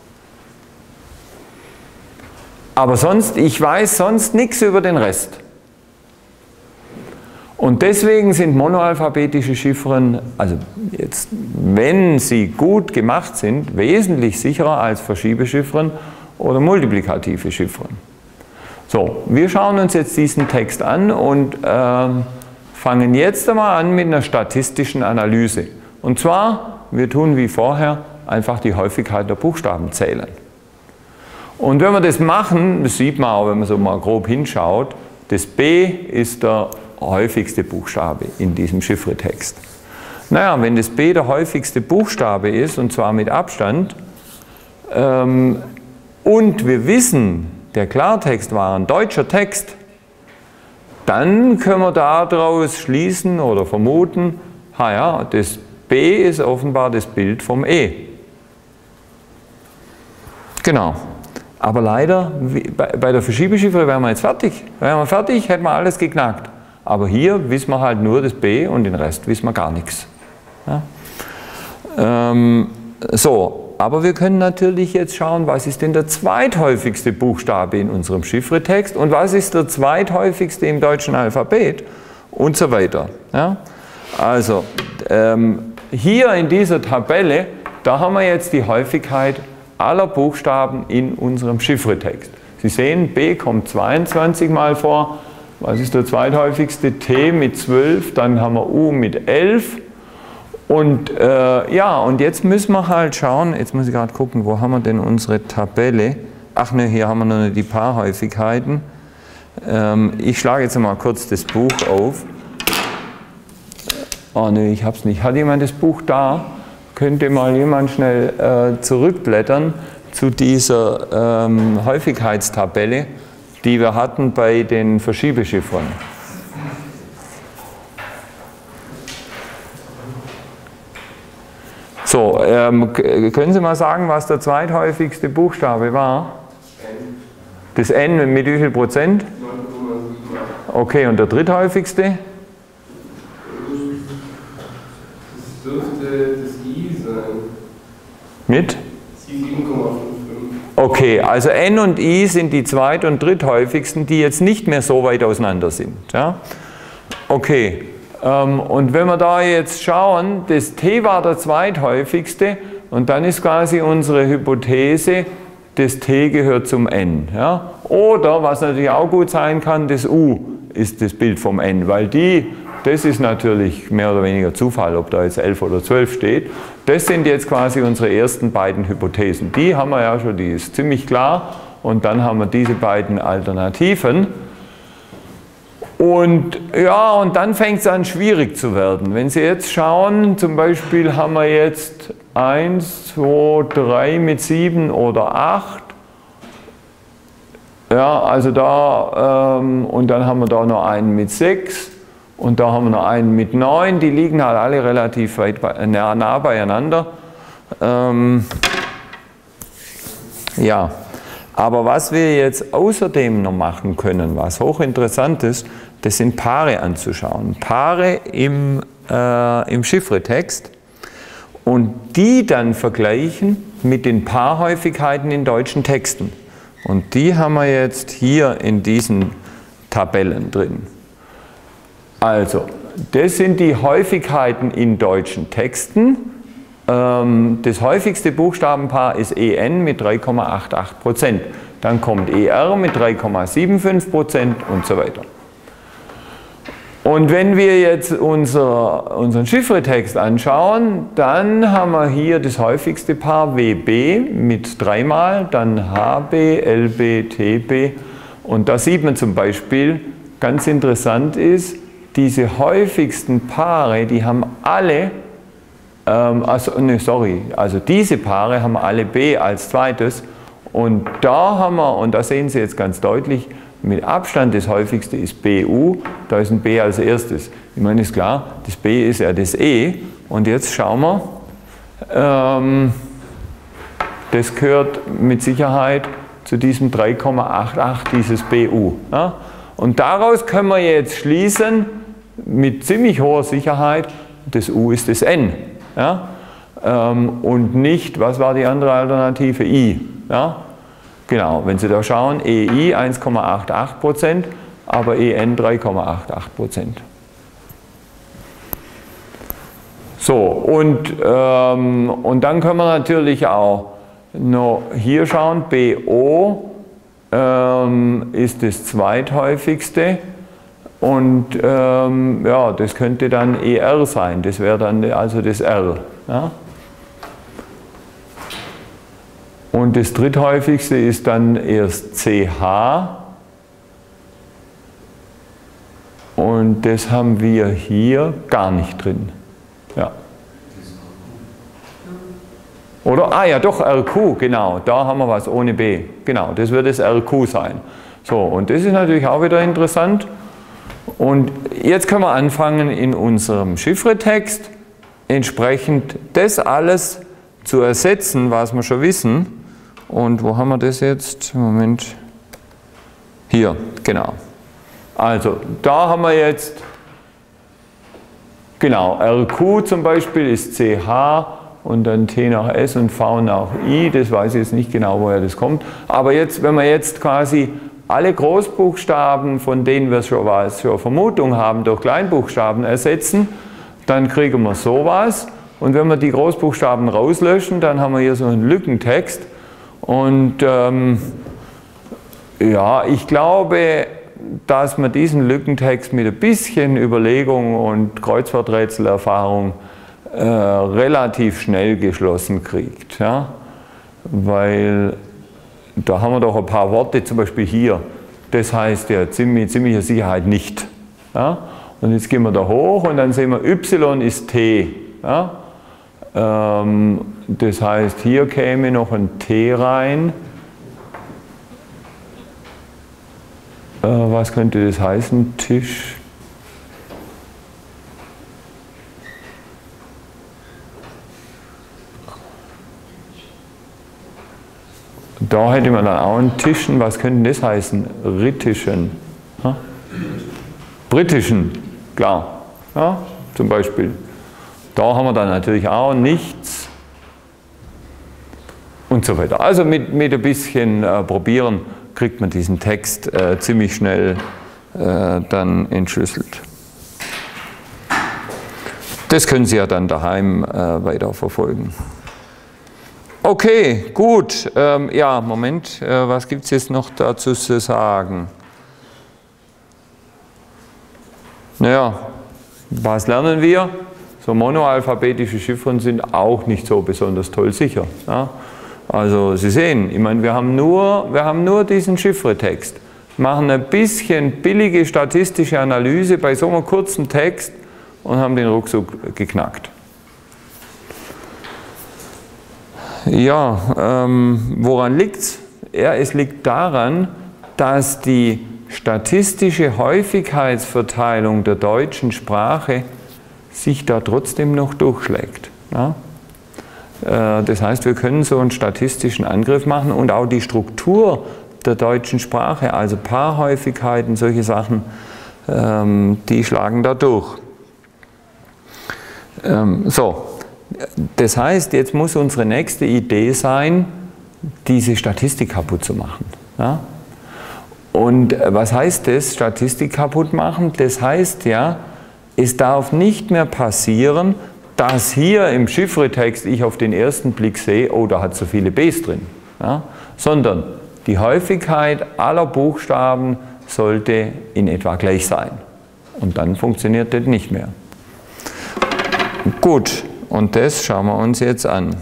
Aber sonst, ich weiß sonst nichts über den Rest. Und deswegen sind monoalphabetische Chiffren, also jetzt, wenn sie gut gemacht sind, wesentlich sicherer als Verschiebechiffren oder multiplikative Chiffren. So, wir schauen uns jetzt diesen Text an und fangen jetzt einmal an mit einer statistischen Analyse. Und zwar, wir tun wie vorher einfach die Häufigkeit der Buchstaben zählen. Und wenn wir das machen, das sieht man auch, wenn man so mal grob hinschaut, das B ist der häufigste Buchstabe in diesem Chiffretext. Naja, wenn das B der häufigste Buchstabe ist, und zwar mit Abstand, und wir wissen, der Klartext war ein deutscher Text, dann können wir daraus schließen oder vermuten, ja, das B ist offenbar das Bild vom E. Genau. Aber leider, bei der Verschiebechiffre wären wir jetzt fertig. Wären wir fertig, hätten wir alles geknackt. Aber hier wissen wir halt nur das B und den Rest wissen wir gar nichts. Ja? So, aber wir können natürlich jetzt schauen, was ist denn der zweithäufigste Buchstabe in unserem Chiffretext und was ist der zweithäufigste im deutschen Alphabet und so weiter. Ja? Also, hier in dieser Tabelle, da haben wir jetzt die Häufigkeit aller Buchstaben in unserem Chiffretext. Sie sehen, B kommt 22 Mal vor. Was ist der zweithäufigste? T mit 12, dann haben wir U mit 11. Und ja, und jetzt müssen wir halt schauen, jetzt muss ich gerade gucken, wo haben wir denn unsere Tabelle? Ach ne, hier haben wir noch die Paarhäufigkeiten. Ich schlage jetzt mal kurz das Buch auf. Oh ne, ich hab's nicht. Hat jemand das Buch da? Könnte mal jemand schnell zurückblättern zu dieser Häufigkeitstabelle, die wir hatten bei den Verschiebechiffren. So, können Sie mal sagen, was der zweithäufigste Buchstabe war? N. Das N mit wie viel Prozent? 9,7. Okay, und der dritthäufigste? Das dürfte das I sein. Mit? 7,55. Okay, also N und I sind die zweit- und dritthäufigsten, die jetzt nicht mehr so weit auseinander sind. Ja? Okay, Und wenn wir da jetzt schauen, das T war der zweithäufigste und dann ist quasi unsere Hypothese, das T gehört zum N. Ja? Oder, was natürlich auch gut sein kann, das U ist das Bild vom N, weil das ist natürlich mehr oder weniger Zufall, ob da jetzt 11 oder 12 steht. Das sind jetzt quasi unsere ersten beiden Hypothesen. Die haben wir ja schon, die ist ziemlich klar. Und dann haben wir diese beiden Alternativen. Und ja, und dann fängt es an schwierig zu werden. Wenn Sie jetzt schauen, zum Beispiel haben wir jetzt 1, 2, 3 mit 7 oder 8. Ja, also da, und dann haben wir da noch einen mit 6 und da haben wir noch einen mit 9. Die liegen halt alle relativ nah beieinander. Ja. Aber was wir jetzt außerdem noch machen können, was hochinteressant ist, das sind Paare anzuschauen. Paare im Chiffretext und die dann vergleichen mit den Paarhäufigkeiten in deutschen Texten. Und die haben wir jetzt hier in diesen Tabellen drin. Also, das sind die Häufigkeiten in deutschen Texten. Das häufigste Buchstabenpaar ist EN mit 3,88%. Dann kommt ER mit 3,75% und so weiter. Und wenn wir jetzt unseren Chiffretext anschauen, dann haben wir hier das häufigste Paar WB mit 3 Mal, dann HB, LB, TB. Und da sieht man zum Beispiel, ganz interessant ist, diese häufigsten Paare, die haben alle also diese Paare haben alle B als zweites und da haben wir, und da sehen Sie jetzt ganz deutlich, mit Abstand das häufigste ist BU, da ist ein B als erstes. Ich meine, ist klar, das B ist ja das E und jetzt schauen wir, das gehört mit Sicherheit zu diesem 3,88, dieses BU. Ja? Und daraus können wir jetzt schließen, mit ziemlich hoher Sicherheit, das U ist das N. Ja? Und nicht, was war die andere Alternative? I. Ja? Genau, wenn Sie da schauen, EI 1,88%, aber EN 3,88%. So, und dann können wir natürlich auch noch hier schauen, BO ist das zweithäufigste. Und ja, das könnte dann ER sein, das wäre dann also das R. Ja? Und das dritthäufigste ist dann erst CH. Und das haben wir hier gar nicht drin. Ja. Oder? Ah ja, doch, RQ, genau, da haben wir was ohne B. Genau, das wird das RQ sein. So, und das ist natürlich auch wieder interessant. Und jetzt können wir anfangen in unserem Chiffretext entsprechend das alles zu ersetzen, was wir schon wissen. Und wo haben wir das jetzt? Moment. Hier, genau. Also, da haben wir jetzt, genau, RQ zum Beispiel ist CH und dann T nach S und V nach I. Das weiß ich jetzt nicht genau, woher das kommt. Aber jetzt, wenn wir jetzt quasi alle Großbuchstaben, von denen wir schon Vermutung haben, durch Kleinbuchstaben ersetzen, dann kriegen wir sowas. Und wenn wir die Großbuchstaben rauslöschen, dann haben wir hier so einen Lückentext. Und ja, ich glaube, dass man diesen Lückentext mit ein bisschen Überlegung und Kreuzworträtselerfahrung relativ schnell geschlossen kriegt. Ja? Weil da haben wir doch ein paar Worte, zum Beispiel hier, das heißt ja mit ziemlicher Sicherheit nicht. Ja? Und jetzt gehen wir da hoch und dann sehen wir, Y ist T. Ja? Das heißt, hier käme noch ein T rein. Was könnte das heißen? Tisch. Da hätte man dann auch einen Tischen, was könnte das heißen? Rittischen. Ja? Britischen, klar. Ja? Zum Beispiel. Da haben wir dann natürlich auch nichts. Und so weiter. Also mit ein bisschen Probieren kriegt man diesen Text ziemlich schnell dann entschlüsselt. Das können Sie ja dann daheim weiter verfolgen. Okay, gut. Ja, Moment, was gibt es jetzt noch dazu zu sagen? Naja, was lernen wir? So monoalphabetische Chiffren sind auch nicht so besonders toll sicher. Ja? Also Sie sehen, ich meine, wir haben nur diesen Chiffretext, machen ein bisschen billige statistische Analyse bei so einem kurzen Text und haben den ruckzuck geknackt. Ja, woran liegt es? Ja, es liegt daran, dass die statistische Häufigkeitsverteilung der deutschen Sprache sich da trotzdem noch durchschlägt. Ja? Das heißt, wir können so einen statistischen Angriff machen und auch die Struktur der deutschen Sprache, also Paarhäufigkeiten, solche Sachen, die schlagen da durch. So, das heißt, jetzt muss unsere nächste Idee sein, diese Statistik kaputt zu machen. Ja? Und was heißt das, Statistik kaputt machen? Das heißt ja, es darf nicht mehr passieren, dass hier im Chiffretext ich auf den ersten Blick sehe, oh, da hat so viele Bs drin. Ja? Sondern die Häufigkeit aller Buchstaben sollte in etwa gleich sein. Und dann funktioniert das nicht mehr. Gut, und das schauen wir uns jetzt an.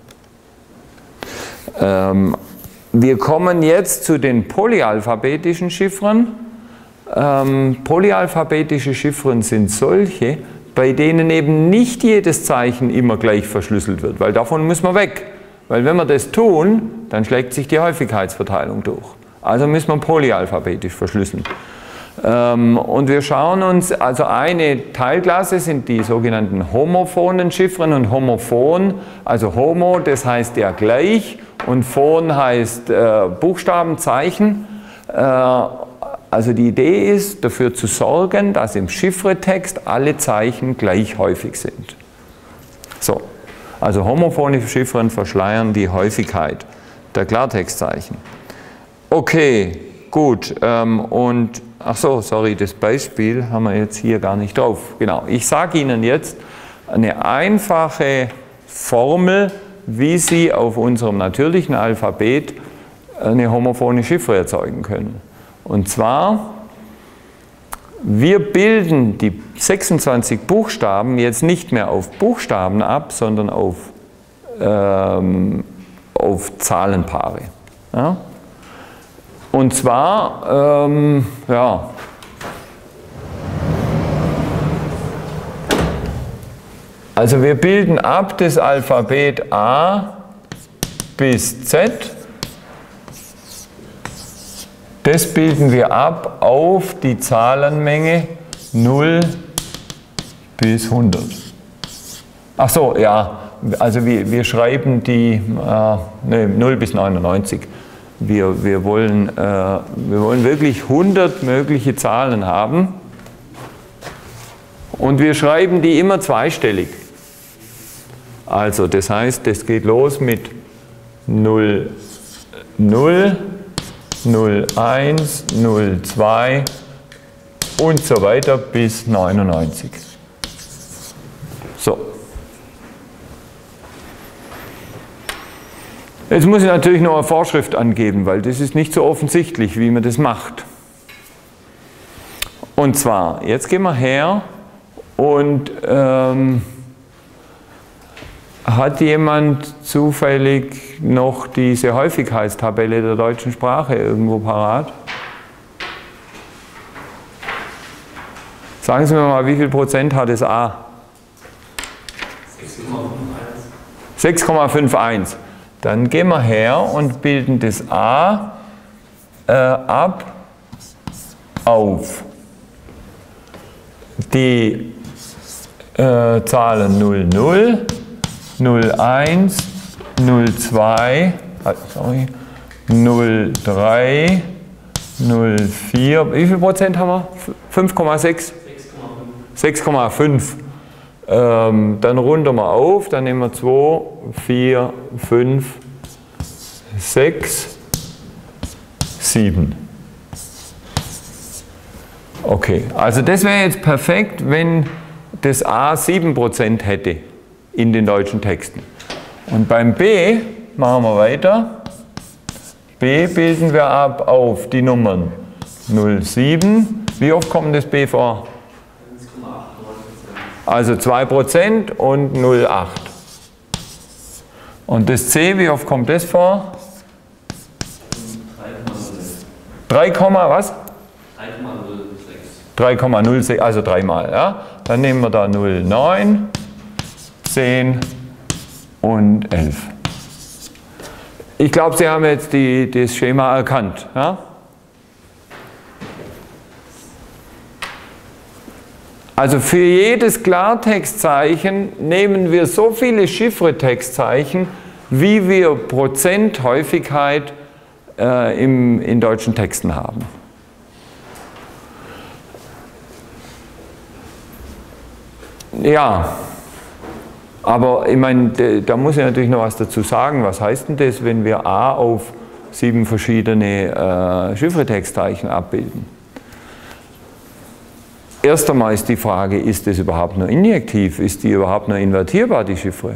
Wir kommen jetzt zu den polyalphabetischen Chiffren. Polyalphabetische Chiffren sind solche, bei denen eben nicht jedes Zeichen immer gleich verschlüsselt wird, weil davon müssen wir weg. Weil wenn wir das tun, dann schlägt sich die Häufigkeitsverteilung durch. Also müssen wir polyalphabetisch verschlüsseln. Und wir schauen uns, also eine Teilklasse sind die sogenannten homophonen Chiffren und homophon, also homo, das heißt ja gleich und phon heißt Buchstabenzeichen. Also die Idee ist, dafür zu sorgen, dass im Chiffretext alle Zeichen gleich häufig sind. So, also homophone Chiffren verschleiern die Häufigkeit der Klartextzeichen. Okay, gut, und ach so, sorry, das Beispiel haben wir jetzt hier gar nicht drauf. Genau, ich sage Ihnen jetzt eine einfache Formel, wie Sie auf unserem natürlichen Alphabet eine homophone Chiffre erzeugen können. Und zwar, wir bilden die 26 Buchstaben jetzt nicht mehr auf Buchstaben ab, sondern auf Zahlenpaare. Ja? Und zwar, ja, also wir bilden ab das Alphabet A bis Z. Das bilden wir ab auf die Zahlenmenge 0 bis 100. Ach so, ja, also wir schreiben die 0 bis 99. Wir wollen wirklich 100 mögliche Zahlen haben und wir schreiben die immer zweistellig. Also das heißt, das geht los mit 0, 0, 0, 1, 0, 2 und so weiter bis 99. So. Jetzt muss ich natürlich noch eine Vorschrift angeben, weil das ist nicht so offensichtlich, wie man das macht. Und zwar, jetzt gehen wir her und hat jemand zufällig noch diese Häufigkeitstabelle der deutschen Sprache irgendwo parat? Sagen Sie mir mal, wie viel Prozent hat das A? 6,51. Dann gehen wir her und bilden das A ab auf die Zahlen 00, 01, 02, sorry, 03, 04, wie viel Prozent haben wir? 5,6? 6,5. Dann runden wir auf, dann nehmen wir 2, 4, 5, 6, 7. Okay, also das wäre jetzt perfekt, wenn das A 7% hätte in den deutschen Texten. Und beim B machen wir weiter. B bilden wir ab auf die Nummern 0,7. Wie oft kommt das B vor? 1,89%. Also 2% und 0,8. Und das C, wie oft kommt das vor? 3, was? 3,06. Also 3 mal. Ja? Dann nehmen wir da 0,9, 10 und 11. Ich glaube, Sie haben jetzt das Schema erkannt. Ja? Also für jedes Klartextzeichen nehmen wir so viele Chiffre-Textzeichen, wie wir Prozenthäufigkeit in deutschen Texten haben. Ja, aber ich meine, da muss ich natürlich noch was dazu sagen. Was heißt denn das, wenn wir A auf 7 verschiedene Chiffre-Textzeichen abbilden? Erst einmal ist die Frage, ist das überhaupt nur injektiv? Ist die überhaupt nur invertierbar, die Chiffre?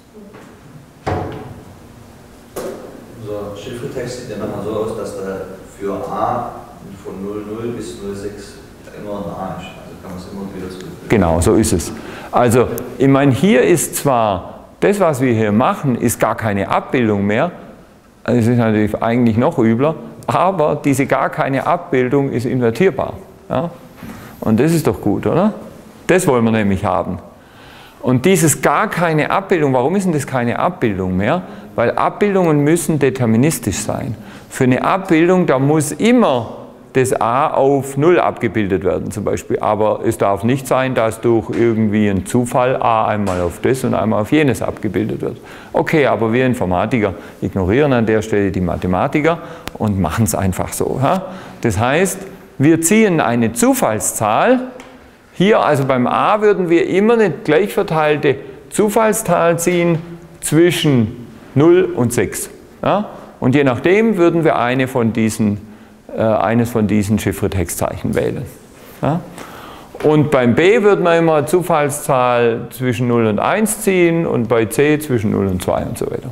Unser Chiffretext sieht ja nochmal so aus, dass da für A von 00 bis 06 immer ein A ist. Also kann man es immer wieder zurück. Genau, so ist es. Also, ich meine, hier ist zwar, das, was wir hier machen, ist gar keine Abbildung mehr. Also es ist natürlich eigentlich noch übler, aber diese gar keine Abbildung ist invertierbar. Ja? Und das ist doch gut, oder? Das wollen wir nämlich haben. Und dieses gar keine Abbildung, warum ist denn das keine Abbildung mehr? Weil Abbildungen müssen deterministisch sein. Für eine Abbildung, da muss immer das A auf 0 abgebildet werden zum Beispiel. Aber es darf nicht sein, dass durch irgendwie einen Zufall A einmal auf das und einmal auf jenes abgebildet wird. Okay, aber wir Informatiker ignorieren an der Stelle die Mathematiker und machen es einfach so. Ja? Das heißt, wir ziehen eine Zufallszahl. Hier, also beim A, würden wir immer eine gleich verteilte Zufallszahl ziehen zwischen 0 und 6. Ja? Und je nachdem würden wir eines von diesen Chiffre-Textzeichen wählen. Ja? Und beim B würden wir immer eine Zufallszahl zwischen 0 und 1 ziehen und bei C zwischen 0 und 2 und so weiter.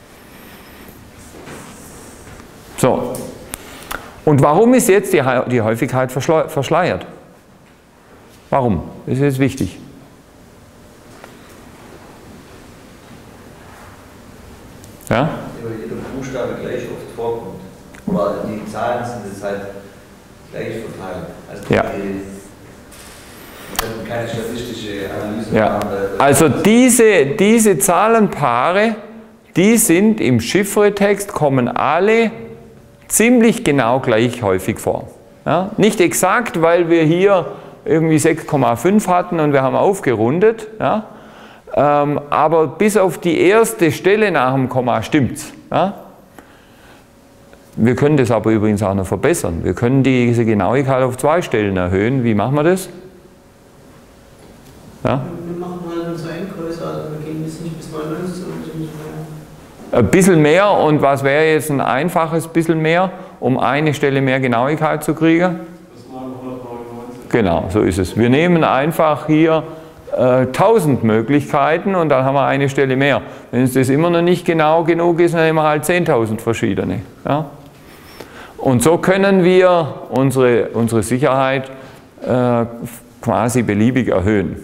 So. Und warum ist jetzt die Häufigkeit verschleiert? Warum? Das ist jetzt wichtig. Ja? Weil jeder Buchstabe gleich oft vorkommt. Aber die Zahlen sind jetzt halt gleich verteilt. Also ja. Wir können keine statistische Analyse machen. Also diese Zahlenpaare, die sind im Chiffretext, kommen alle ziemlich genau gleich häufig vor. Ja? Nicht exakt, weil wir hier irgendwie 6,5 hatten und wir haben aufgerundet, ja? Aber bis auf die erste Stelle nach dem Komma stimmt's. Ja? Wir können das aber übrigens auch noch verbessern. Wir können diese Genauigkeit auf 2 Stellen erhöhen. Wie machen wir das? Ja? Wir machen halt unser N größer, also wir gehen jetzt nicht bis 99, sondern ein bisschen mehr. Ein bisschen mehr, und was wäre jetzt ein einfaches bisschen mehr, um eine Stelle mehr Genauigkeit zu kriegen? Das mal 199. Genau, so ist es. Wir nehmen einfach hier 1000 Möglichkeiten und dann haben wir eine Stelle mehr. Wenn es das immer noch nicht genau genug ist, dann nehmen wir halt 10.000 verschiedene. Ja? Und so können wir unsere Sicherheit quasi beliebig erhöhen.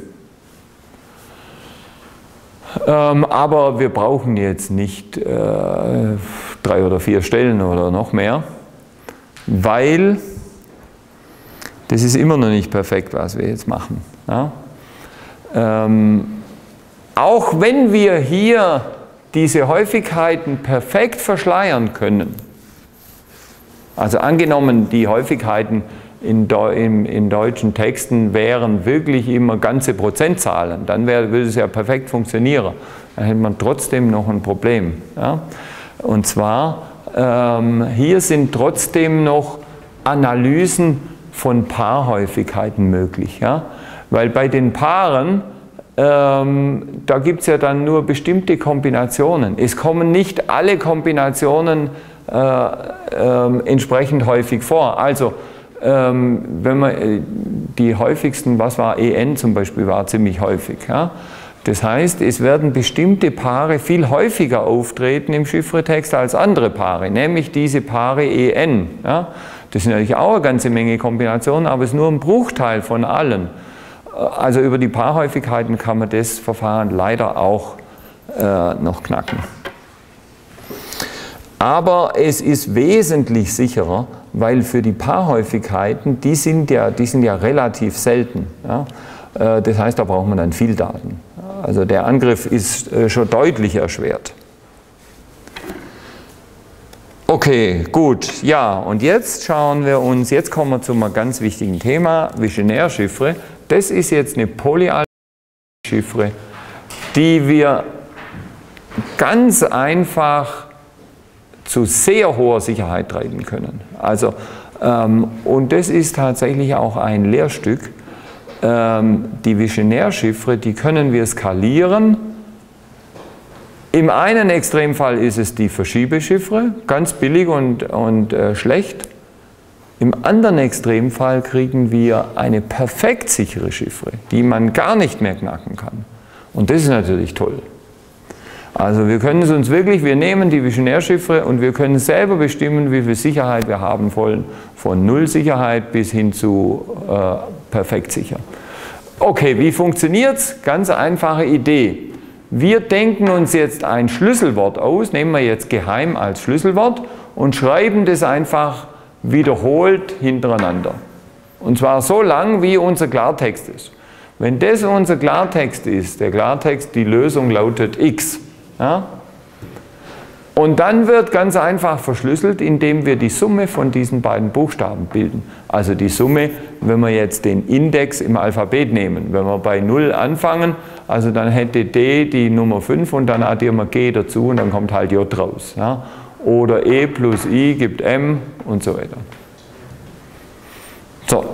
Aber wir brauchen jetzt nicht 3 oder 4 Stellen oder noch mehr, weil das ist immer noch nicht perfekt, was wir jetzt machen. Ja? Auch wenn wir hier diese Häufigkeiten perfekt verschleiern können, also angenommen, die Häufigkeiten in deutschen Texten wären wirklich immer ganze Prozentzahlen, dann würde es ja perfekt funktionieren. Dann hätte man trotzdem noch ein Problem. Ja? Und zwar, hier sind trotzdem noch Analysen von Paarhäufigkeiten möglich. Ja? Weil bei den Paaren, da gibt es ja dann nur bestimmte Kombinationen. Es kommen nicht alle Kombinationen entsprechend häufig vor. Also wenn man die häufigsten, was war EN zum Beispiel, war ziemlich häufig. Ja? Das heißt, es werden bestimmte Paare viel häufiger auftreten im Chiffretext als andere Paare, nämlich diese Paare EN. Ja? Das sind natürlich auch eine ganze Menge Kombinationen, aber es ist nur ein Bruchteil von allen. Also über die Paarhäufigkeiten kann man das Verfahren leider auch noch knacken. Aber es ist wesentlich sicherer, weil für die Paarhäufigkeiten, die sind ja relativ selten. Ja? Das heißt, da braucht man dann viel Daten. Also der Angriff ist schon deutlich erschwert. Okay, gut. Ja, und jetzt schauen wir uns, jetzt kommen wir zu einem ganz wichtigen Thema, Vigenère-Chiffre. Das ist jetzt eine Polyalpha-Chiffre, die wir ganz einfach zu sehr hoher Sicherheit treiben können. Also, und das ist tatsächlich auch ein Lehrstück. Die Vigenère-Chiffre, die können wir skalieren. Im einen Extremfall ist es die Verschiebechiffre, ganz billig und schlecht. Im anderen Extremfall kriegen wir eine perfekt sichere Chiffre, die man gar nicht mehr knacken kann. Und das ist natürlich toll. Also wir können es uns wirklich, wir nehmen die Vigenère-Chiffre und wir können selber bestimmen, wie viel Sicherheit wir haben wollen, von Null Sicherheit bis hin zu perfekt sicher. Okay, wie funktioniert es? Ganz einfache Idee. Wir denken uns jetzt ein Schlüsselwort aus, nehmen wir jetzt geheim als Schlüsselwort und schreiben das einfach wiederholt hintereinander. Und zwar so lang, wie unser Klartext ist. Wenn das unser Klartext ist, der Klartext, die Lösung lautet x. Ja? Und dann wird ganz einfach verschlüsselt, indem wir die Summe von diesen beiden Buchstaben bilden. Also die Summe, wenn wir jetzt den Index im Alphabet nehmen. Wenn wir bei 0 anfangen, also dann hätte D die Nummer 5 und dann addieren wir G dazu und dann kommt halt J raus. Ja? Oder E plus I gibt M und so weiter. So.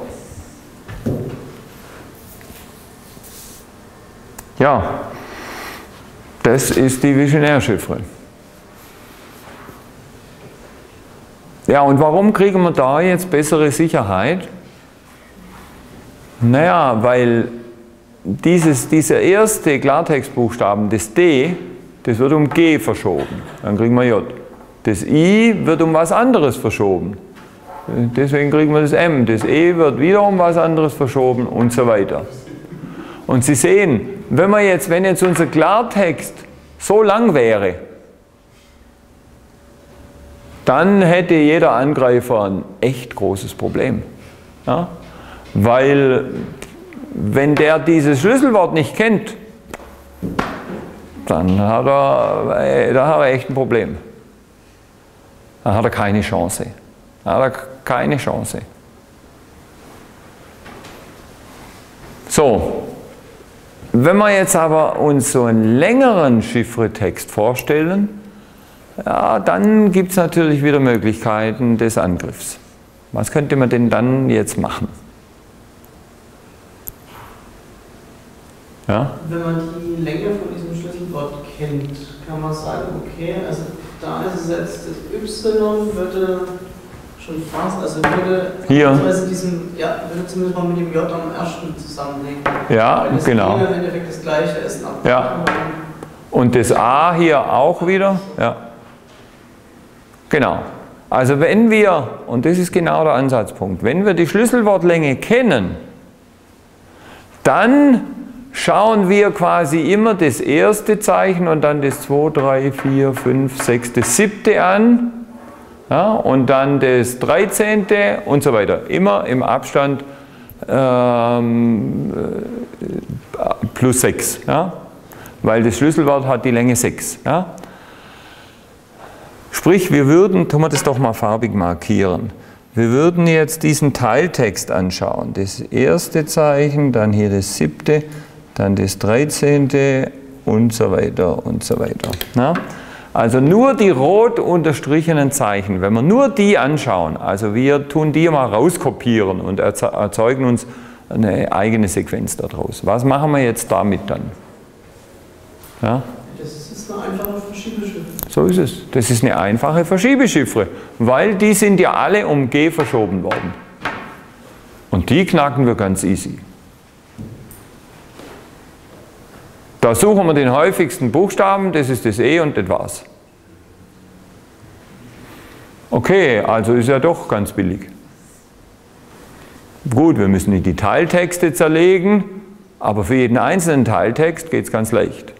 Ja, das ist die Vigenère-Chiffre. Ja, und warum kriegen wir da jetzt bessere Sicherheit? Naja, weil dieser erste Klartextbuchstaben, das D, das wird um G verschoben. Dann kriegen wir J. Das I wird um was anderes verschoben. Deswegen kriegen wir das M. Das E wird wieder um was anderes verschoben und so weiter. Und Sie sehen, wenn jetzt unser Klartext so lang wäre, dann hätte jeder Angreifer ein echt großes Problem. Ja? Weil, wenn der dieses Schlüsselwort nicht kennt, dann hat er echt ein Problem. Dann hat er keine Chance. So, wenn wir jetzt aber uns so einen längeren Chiffretext vorstellen, ja, dann gibt es natürlich wieder Möglichkeiten des Angriffs. Was könnte man denn dann jetzt machen? Ja? Wenn man die Länge von diesem Schlüsselwort kennt, kann man sagen, okay, also da ist es jetzt das Y würde schon fast, also würde zumindest mal mit dem J am ersten zusammenlegen. Ja, weil das genau. Im Endeffekt das gleiche ist. Ja. Und das A hier auch wieder. Ja. Genau. Also wenn wir, und das ist genau der Ansatzpunkt, wenn wir die Schlüsselwortlänge kennen, dann schauen wir quasi immer das erste Zeichen und dann das 2, 3, 4, 5, 6, das 7. an. Ja, und dann das 13. und so weiter. Immer im Abstand plus 6. Ja? Weil das Schlüsselwort hat die Länge 6. Ja? Sprich, wir würden, tun wir das doch mal farbig markieren, wir würden jetzt diesen Teiltext anschauen. Das erste Zeichen, dann hier das 7., dann das 13. und so weiter und so weiter. Ja? Also nur die rot unterstrichenen Zeichen, wenn wir nur die anschauen, also wir tun die mal rauskopieren und erzeugen uns eine eigene Sequenz daraus. Was machen wir jetzt damit dann? Ja? Das ist eine einfache Verschiebechiffre. So ist es. Das ist eine einfache Verschiebechiffre, weil die sind ja alle um G verschoben worden. Und die knacken wir ganz easy. Da suchen wir den häufigsten Buchstaben, das ist das E und das war's. Okay, also ist ja doch ganz billig. Gut, wir müssen nicht die Teiltexte zerlegen, aber für jeden einzelnen Teiltext geht es ganz leicht.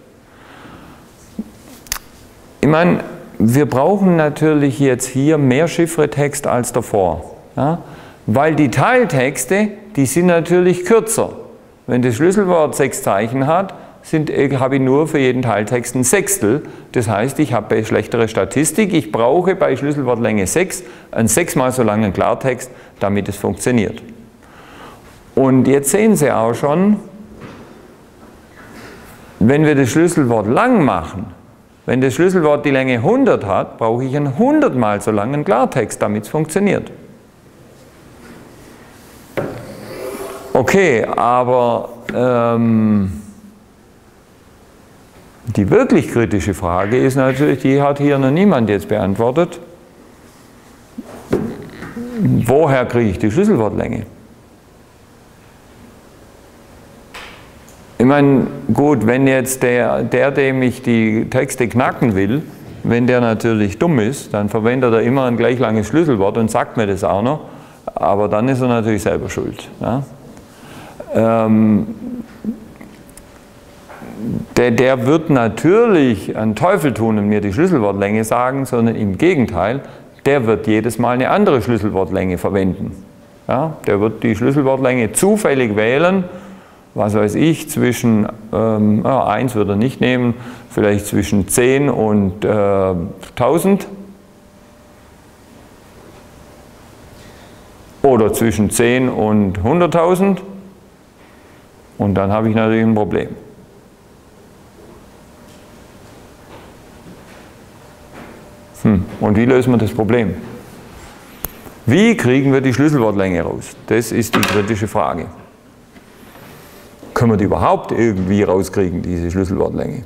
Ich meine, wir brauchen natürlich jetzt hier mehr Chiffretext als davor, ja? Weil die Teiltexte, die sind natürlich kürzer. Wenn das Schlüsselwort 6 Zeichen hat, habe ich nur für jeden Teiltext ein Sechstel. Das heißt, ich habe eine schlechtere Statistik. Ich brauche bei Schlüsselwortlänge 6 einen 6-mal so langen Klartext, damit es funktioniert. Und jetzt sehen Sie auch schon, wenn wir das Schlüsselwort lang machen, wenn das Schlüsselwort die Länge 100 hat, brauche ich einen 100-mal so langen Klartext, damit es funktioniert. Okay, aber die wirklich kritische Frage ist natürlich, die hat hier noch niemand jetzt beantwortet. Woher kriege ich die Schlüsselwortlänge? Ich meine, gut, wenn jetzt dem ich die Texte knacken will, wenn der natürlich dumm ist, dann verwendet er immer ein gleich langes Schlüsselwort und sagt mir das auch noch, aber dann ist er natürlich selber schuld. Ja? Der wird natürlich einen Teufel tun und mir die Schlüsselwortlänge sagen, sondern im Gegenteil, der wird jedes Mal eine andere Schlüsselwortlänge verwenden. Ja? Der wird die Schlüsselwortlänge zufällig wählen, was weiß ich, zwischen 1 würde er nicht nehmen, vielleicht zwischen 10 und 1000 oder zwischen 10 und 100.000 und dann habe ich natürlich ein Problem. Und wie lösen wir das Problem? Wie kriegen wir die Schlüsselwortlänge raus? Das ist die kritische Frage. Können wir die überhaupt irgendwie rauskriegen, diese Schlüsselwortlänge?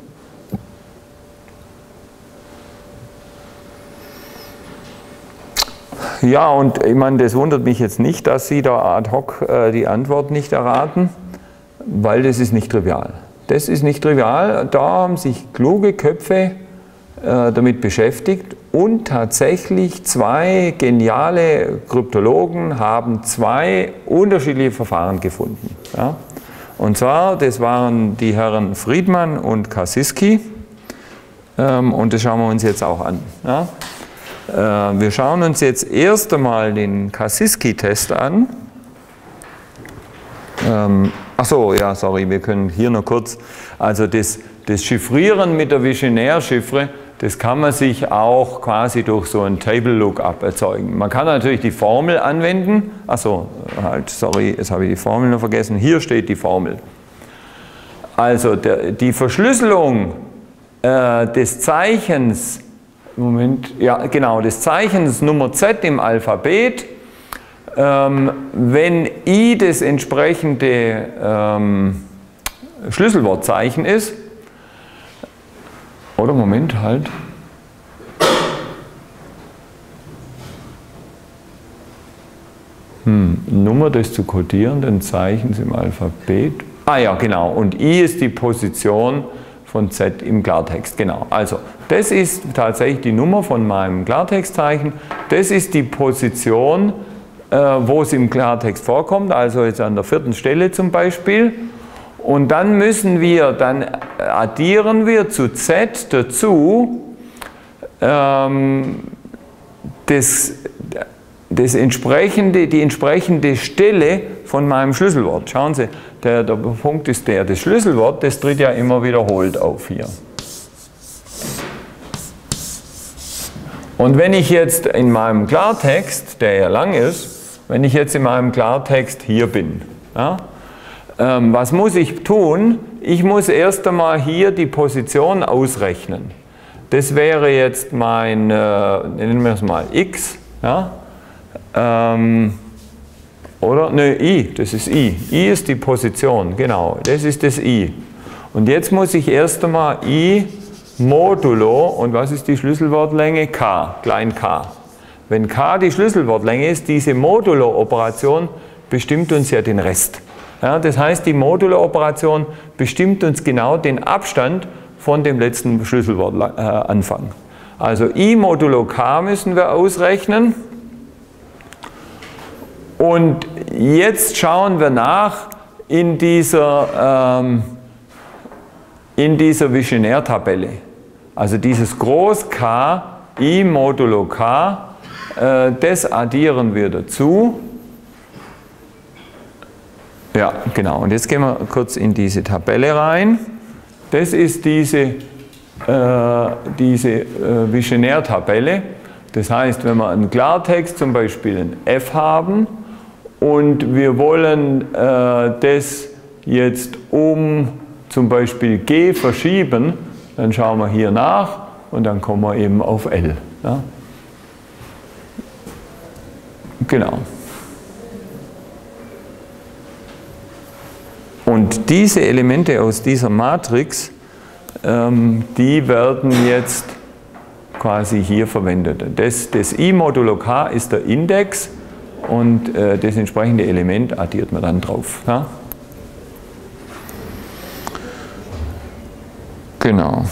Ja, und ich meine, das wundert mich jetzt nicht, dass Sie da ad hoc die Antwort nicht erraten, weil das ist nicht trivial. Das ist nicht trivial, da haben sich kluge Köpfe damit beschäftigt und tatsächlich 2 geniale Kryptologen haben 2 unterschiedliche Verfahren gefunden. Ja? Und zwar, das waren die Herren Friedman und Kasiski und das schauen wir uns jetzt auch an. Ja? Wir schauen uns jetzt erst einmal den Kasiski-Test an. Achso, ja, sorry, wir können hier noch kurz, also das Chiffrieren mit der Vigenère-Chiffre, das kann man sich auch quasi durch so ein Table Lookup erzeugen. Man kann natürlich die Formel anwenden. Achso, halt, sorry, jetzt habe ich die Formel noch vergessen. Hier steht die Formel. Also die Verschlüsselung des Zeichens, Moment, ja genau, des Zeichens Nummer Z im Alphabet, wenn I das entsprechende Schlüsselwortzeichen ist, oder Moment, halt. Nummer des zu kodierenden Zeichens im Alphabet. Ah ja, genau. Und I ist die Position von Z im Klartext. Genau. Also, das ist tatsächlich die Nummer von meinem Klartextzeichen. Das ist die Position, wo es im Klartext vorkommt. Also jetzt an der 4. Stelle zum Beispiel. Und dann addieren wir zu Z dazu die entsprechende Stelle von meinem Schlüsselwort. Schauen Sie, der Punkt ist das Schlüsselwort, das tritt ja immer wiederholt auf hier. Und wenn ich jetzt in meinem Klartext, der ja lang ist, wenn ich jetzt in meinem Klartext hier bin, ja, was muss ich tun? Ich muss erst einmal hier die Position ausrechnen. Das wäre jetzt mein, nennen wir es mal x, ja? Oder? Ne, I, das ist I. I ist die Position, genau, das ist das I. Und jetzt muss ich erst einmal I modulo, und was ist die Schlüsselwortlänge? K, klein k. Wenn k die Schlüsselwortlänge ist, diese Modulo-Operation, bestimmt uns ja den Rest. Ja, das heißt, die Modulo-Operation bestimmt uns genau den Abstand von dem letzten Schlüsselwort Anfang. Also I modulo k müssen wir ausrechnen. Und jetzt schauen wir nach in dieser Visionärtabelle. Also dieses Groß K, I modulo K, das addieren wir dazu. Ja, genau. Und jetzt gehen wir kurz in diese Tabelle rein. Das ist diese Visionärtabelle. Das heißt, wenn wir einen Klartext, zum Beispiel ein F haben, und wir wollen das jetzt um zum Beispiel G verschieben, dann schauen wir hier nach und dann kommen wir eben auf L. Ja? Genau. Und diese Elemente aus dieser Matrix, die werden jetzt quasi hier verwendet. Das I modulo K ist der Index und das entsprechende Element addiert man dann drauf. Ja? Genau.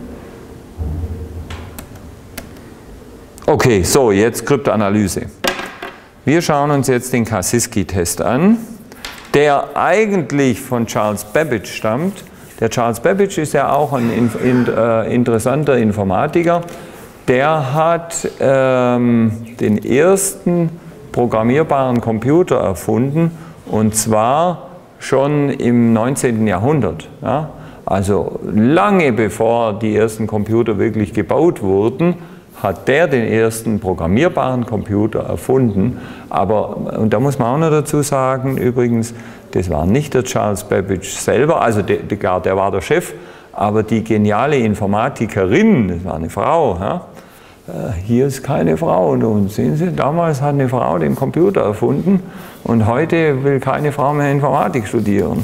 Okay, so, jetzt Kryptoanalyse. Wir schauen uns jetzt den Kasiski-Test an, der eigentlich von Charles Babbage stammt. Der Charles Babbage ist ja auch ein interessanter Informatiker. Der hat den ersten programmierbaren Computer erfunden, und zwar schon im 19. Jahrhundert. Ja? Also lange bevor die ersten Computer wirklich gebaut wurden, hat der den ersten programmierbaren Computer erfunden. Aber, und da muss man auch noch dazu sagen, übrigens, das war nicht der Charles Babbage selber, also der war der Chef, aber die geniale Informatikerin, das war eine Frau. Ja? Hier ist keine Frau. Und sehen Sie, damals hat eine Frau den Computer erfunden und heute will keine Frau mehr Informatik studieren.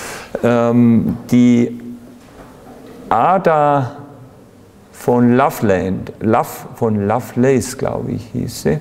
Die Ada von Lovelace, glaube ich, hieß sie,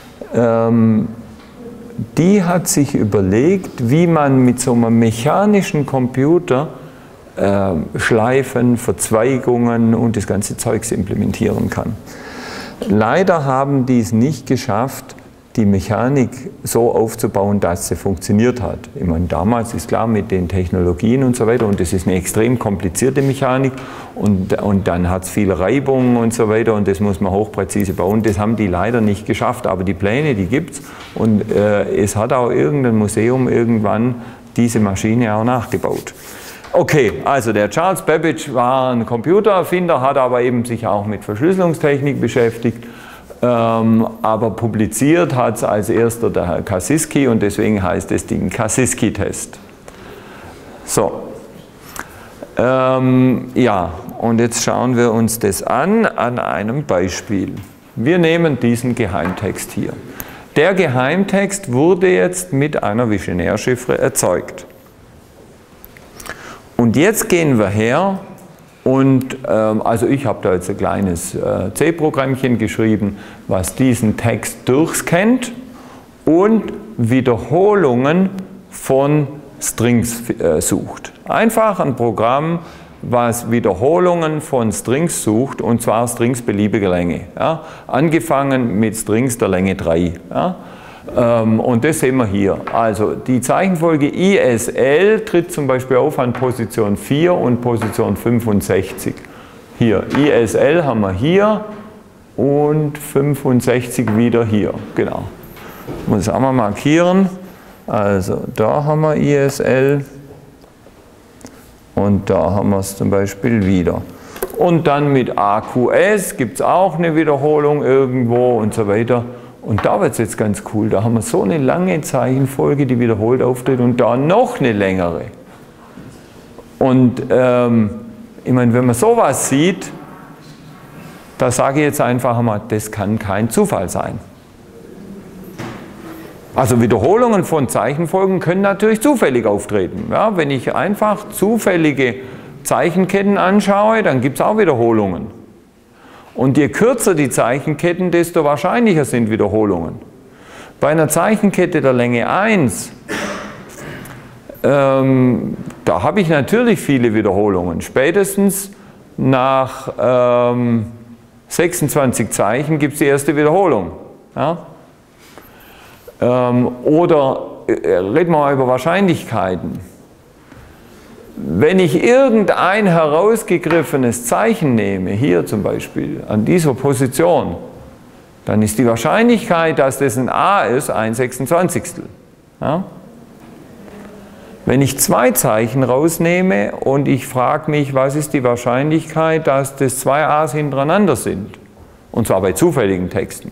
die hat sich überlegt, wie man mit so einem mechanischen Computer Schleifen, Verzweigungen und das ganze Zeugs implementieren kann. Leider haben die es nicht geschafft, die Mechanik so aufzubauen, dass sie funktioniert hat. Ich meine, damals ist klar mit den Technologien und so weiter, und das ist eine extrem komplizierte Mechanik, und dann hat es viel Reibung und so weiter, und das muss man hochpräzise bauen. Das haben die leider nicht geschafft, aber die Pläne, die gibt es, und es hat auch irgendein Museum irgendwann diese Maschine auch nachgebaut. Okay, also der Charles Babbage war ein Computererfinder, hat aber eben sich auch mit Verschlüsselungstechnik beschäftigt. Aber publiziert hat es als erster der Herr Kasiski, und deswegen heißt das Ding Kasiski-Test. So, ja, und jetzt schauen wir uns das an einem Beispiel. Wir nehmen diesen Geheimtext hier. Der Geheimtext wurde jetzt mit einer Visionärchiffre erzeugt. Und jetzt gehen wir her. Und also ich habe da jetzt ein kleines C-Programmchen geschrieben, was diesen Text durchscannt und Wiederholungen von Strings sucht. Einfach ein Programm, was Wiederholungen von Strings sucht, und zwar Strings beliebiger Länge. Ja? Angefangen mit Strings der Länge 3. Ja? Und das sehen wir hier. Also die Zeichenfolge ISL tritt zum Beispiel auf an Position 4 und Position 65. Hier, ISL haben wir hier und 65 wieder hier. Genau. Muss ich auch mal markieren. Also da haben wir ISL und da haben wir es zum Beispiel wieder. Und dann mit AQS gibt es auch eine Wiederholung irgendwo und so weiter. Und da wird es jetzt ganz cool, da haben wir so eine lange Zeichenfolge, die wiederholt auftritt, und da noch eine längere. Und ich meine, wenn man sowas sieht, da sage ich jetzt einfach mal, das kann kein Zufall sein. Also Wiederholungen von Zeichenfolgen können natürlich zufällig auftreten. Ja, wenn ich einfach zufällige Zeichenketten anschaue, dann gibt es auch Wiederholungen. Und je kürzer die Zeichenketten, desto wahrscheinlicher sind Wiederholungen. Bei einer Zeichenkette der Länge 1 da habe ich natürlich viele Wiederholungen. Spätestens nach 26 Zeichen gibt es die erste Wiederholung. Ja? Oder reden wir mal über Wahrscheinlichkeiten. Wenn ich irgendein herausgegriffenes Zeichen nehme, hier zum Beispiel, an dieser Position, dann ist die Wahrscheinlichkeit, dass das ein A ist, 1/26. Ja? Wenn ich zwei Zeichen rausnehme und ich frage mich, was ist die Wahrscheinlichkeit, dass das zwei A's hintereinander sind, und zwar bei zufälligen Texten,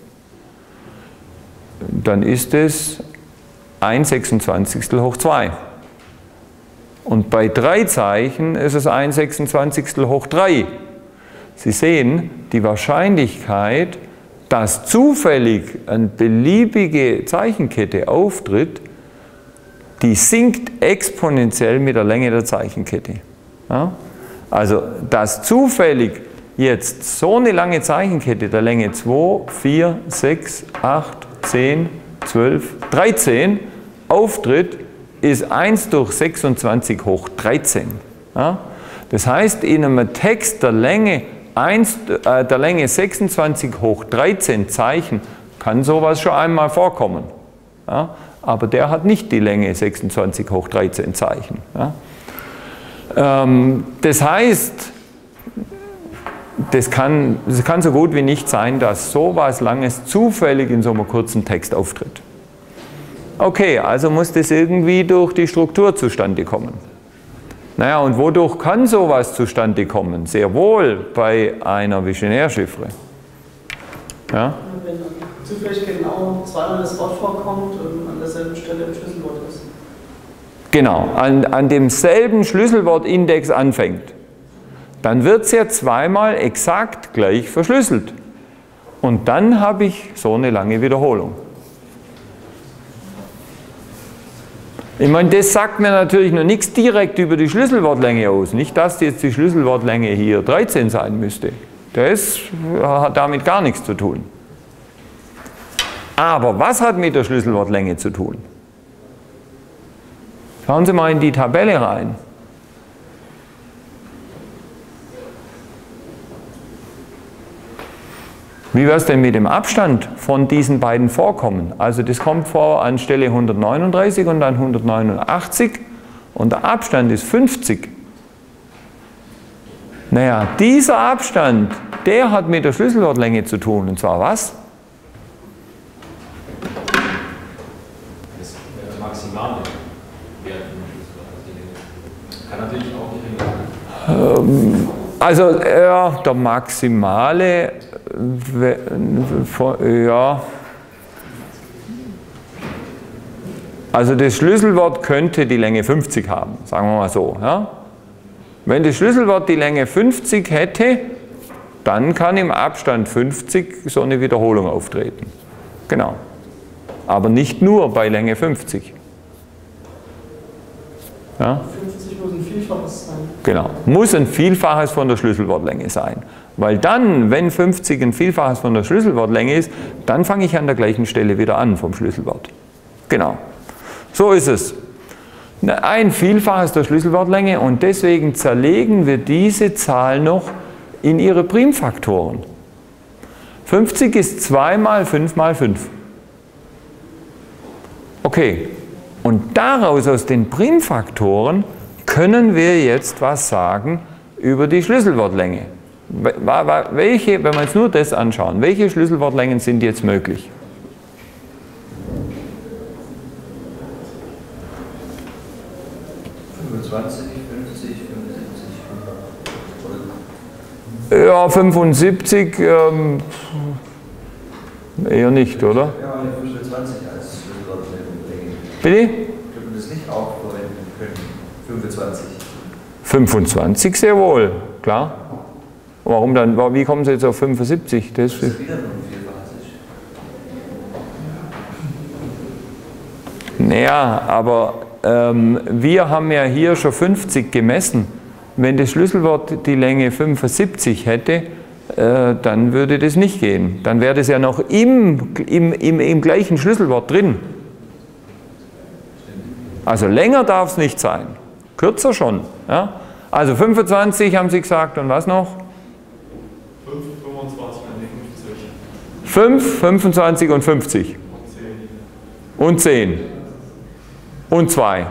dann ist es 1/26 hoch 2. Und bei drei Zeichen ist es 1/26 hoch 3. Sie sehen, die Wahrscheinlichkeit, dass zufällig eine beliebige Zeichenkette auftritt, die sinkt exponentiell mit der Länge der Zeichenkette. Ja? Also, dass zufällig jetzt so eine lange Zeichenkette der Länge 2, 4, 6, 8, 10, 12, 13 auftritt, ist 1 durch 26 hoch 13. Ja? Das heißt, in einem Text der Länge 26 hoch 13 Zeichen kann sowas schon einmal vorkommen. Ja? Aber der hat nicht die Länge 26 hoch 13 Zeichen. Ja? Das heißt, das kann so gut wie nicht sein, dass sowas Langes zufällig in so einem kurzen Text auftritt. Okay, also muss das irgendwie durch die Struktur zustande kommen. Naja, und wodurch kann sowas zustande kommen? Sehr wohl bei einer Visionär-Chiffre. Ja? Wenn zufällig genau zweimal das Wort vorkommt und an derselben Stelle im Schlüsselwort ist. Genau, an demselben Schlüsselwortindex anfängt. Dann wird es ja zweimal exakt gleich verschlüsselt. Und dann habe ich so eine lange Wiederholung. Ich meine, das sagt mir natürlich noch nichts direkt über die Schlüsselwortlänge aus. Nicht, dass jetzt die Schlüsselwortlänge hier 13 sein müsste. Das hat damit gar nichts zu tun. Aber was hat mit der Schlüsselwortlänge zu tun? Schauen Sie mal in die Tabelle rein. Wie wäre es denn mit dem Abstand von diesen beiden Vorkommen? Also das kommt vor an Stelle 139 und an 189 und der Abstand ist 50. Naja, dieser Abstand, der hat mit der Schlüsselwortlänge zu tun. Und zwar was? Das ist der maximale Wert von der Schlüsselwortlänge. Kann natürlich auch nicht länger. Also der maximale, ja, also das Schlüsselwort könnte die Länge 50 haben, sagen wir mal so. Ja? Wenn das Schlüsselwort die Länge 50 hätte, dann kann im Abstand 50 so eine Wiederholung auftreten. Genau. Aber nicht nur bei Länge 50. Ja? 50 muss ein Vielfaches sein. Genau, muss ein Vielfaches von der Schlüsselwortlänge sein. Weil dann, wenn 50 ein Vielfaches von der Schlüsselwortlänge ist, dann fange ich an der gleichen Stelle wieder an vom Schlüsselwort. Genau, so ist es. Ein Vielfaches der Schlüsselwortlänge und deswegen zerlegen wir diese Zahl noch in ihre Primfaktoren. 50 ist 2 mal 5 mal 5. Okay, und daraus, aus den Primfaktoren, können wir jetzt was sagen über die Schlüsselwortlänge. Welche, wenn wir uns nur das anschauen, welche Schlüsselwortlängen sind jetzt möglich? Ja, 75 eher nicht, oder? Ja, 25 als Schlüsselwortlänge. Bitte? Können wir das nicht auch verwenden können? 25. 25 sehr wohl, klar. Warum dann? Wie kommen Sie jetzt auf 75? Das ist wieder nur ein Vielfaches. Naja, aber wir haben ja hier schon 50 gemessen. Wenn das Schlüsselwort die Länge 75 hätte, dann würde das nicht gehen. Dann wäre das ja noch im gleichen Schlüsselwort drin. Also länger darf es nicht sein. Kürzer schon. Ja? Also 25 haben Sie gesagt und was noch? 5, 25 und 50. 5, 25 und 50. Und 10. Und 2.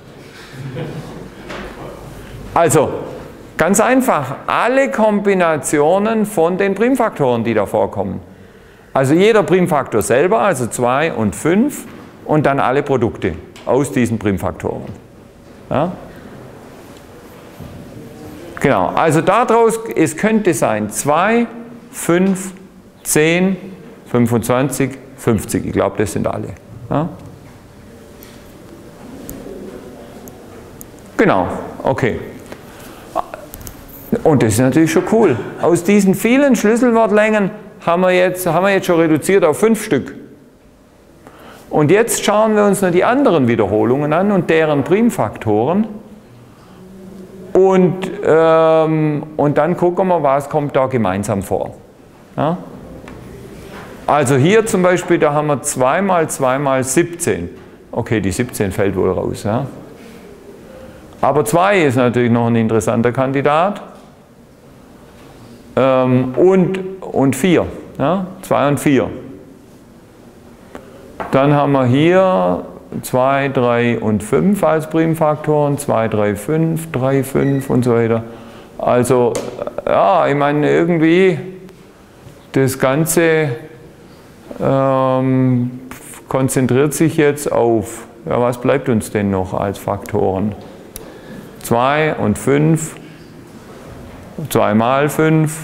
Also, ganz einfach, alle Kombinationen von den Primfaktoren, die da vorkommen. Also jeder Primfaktor selber, also 2 und 5 und dann alle Produkte aus diesen Primfaktoren. Ja? Genau, also daraus, es könnte sein 2, 5, 10, 25, 50. Ich glaube, das sind alle. Ja? Genau, okay. Und das ist natürlich schon cool. Aus diesen vielen Schlüsselwortlängen haben wir jetzt schon reduziert auf 5 Stück. Und jetzt schauen wir uns noch die anderen Wiederholungen an und deren Primfaktoren. Und dann gucken wir, was kommt da gemeinsam vor. Ja? Also hier zum Beispiel, da haben wir 2 mal 2 mal 17. Okay, die 17 fällt wohl raus. Ja? Aber 2 ist natürlich noch ein interessanter Kandidat. Und 4. Ja? 2 und 4. Dann haben wir hier 2, 3 und 5 als Primfaktoren. 2, 3, 5, 3, 5 und so weiter. Also, ja, ich meine, irgendwie das Ganze konzentriert sich jetzt auf, ja, was bleibt uns denn noch als Faktoren? 2 und 5, 2 mal 5,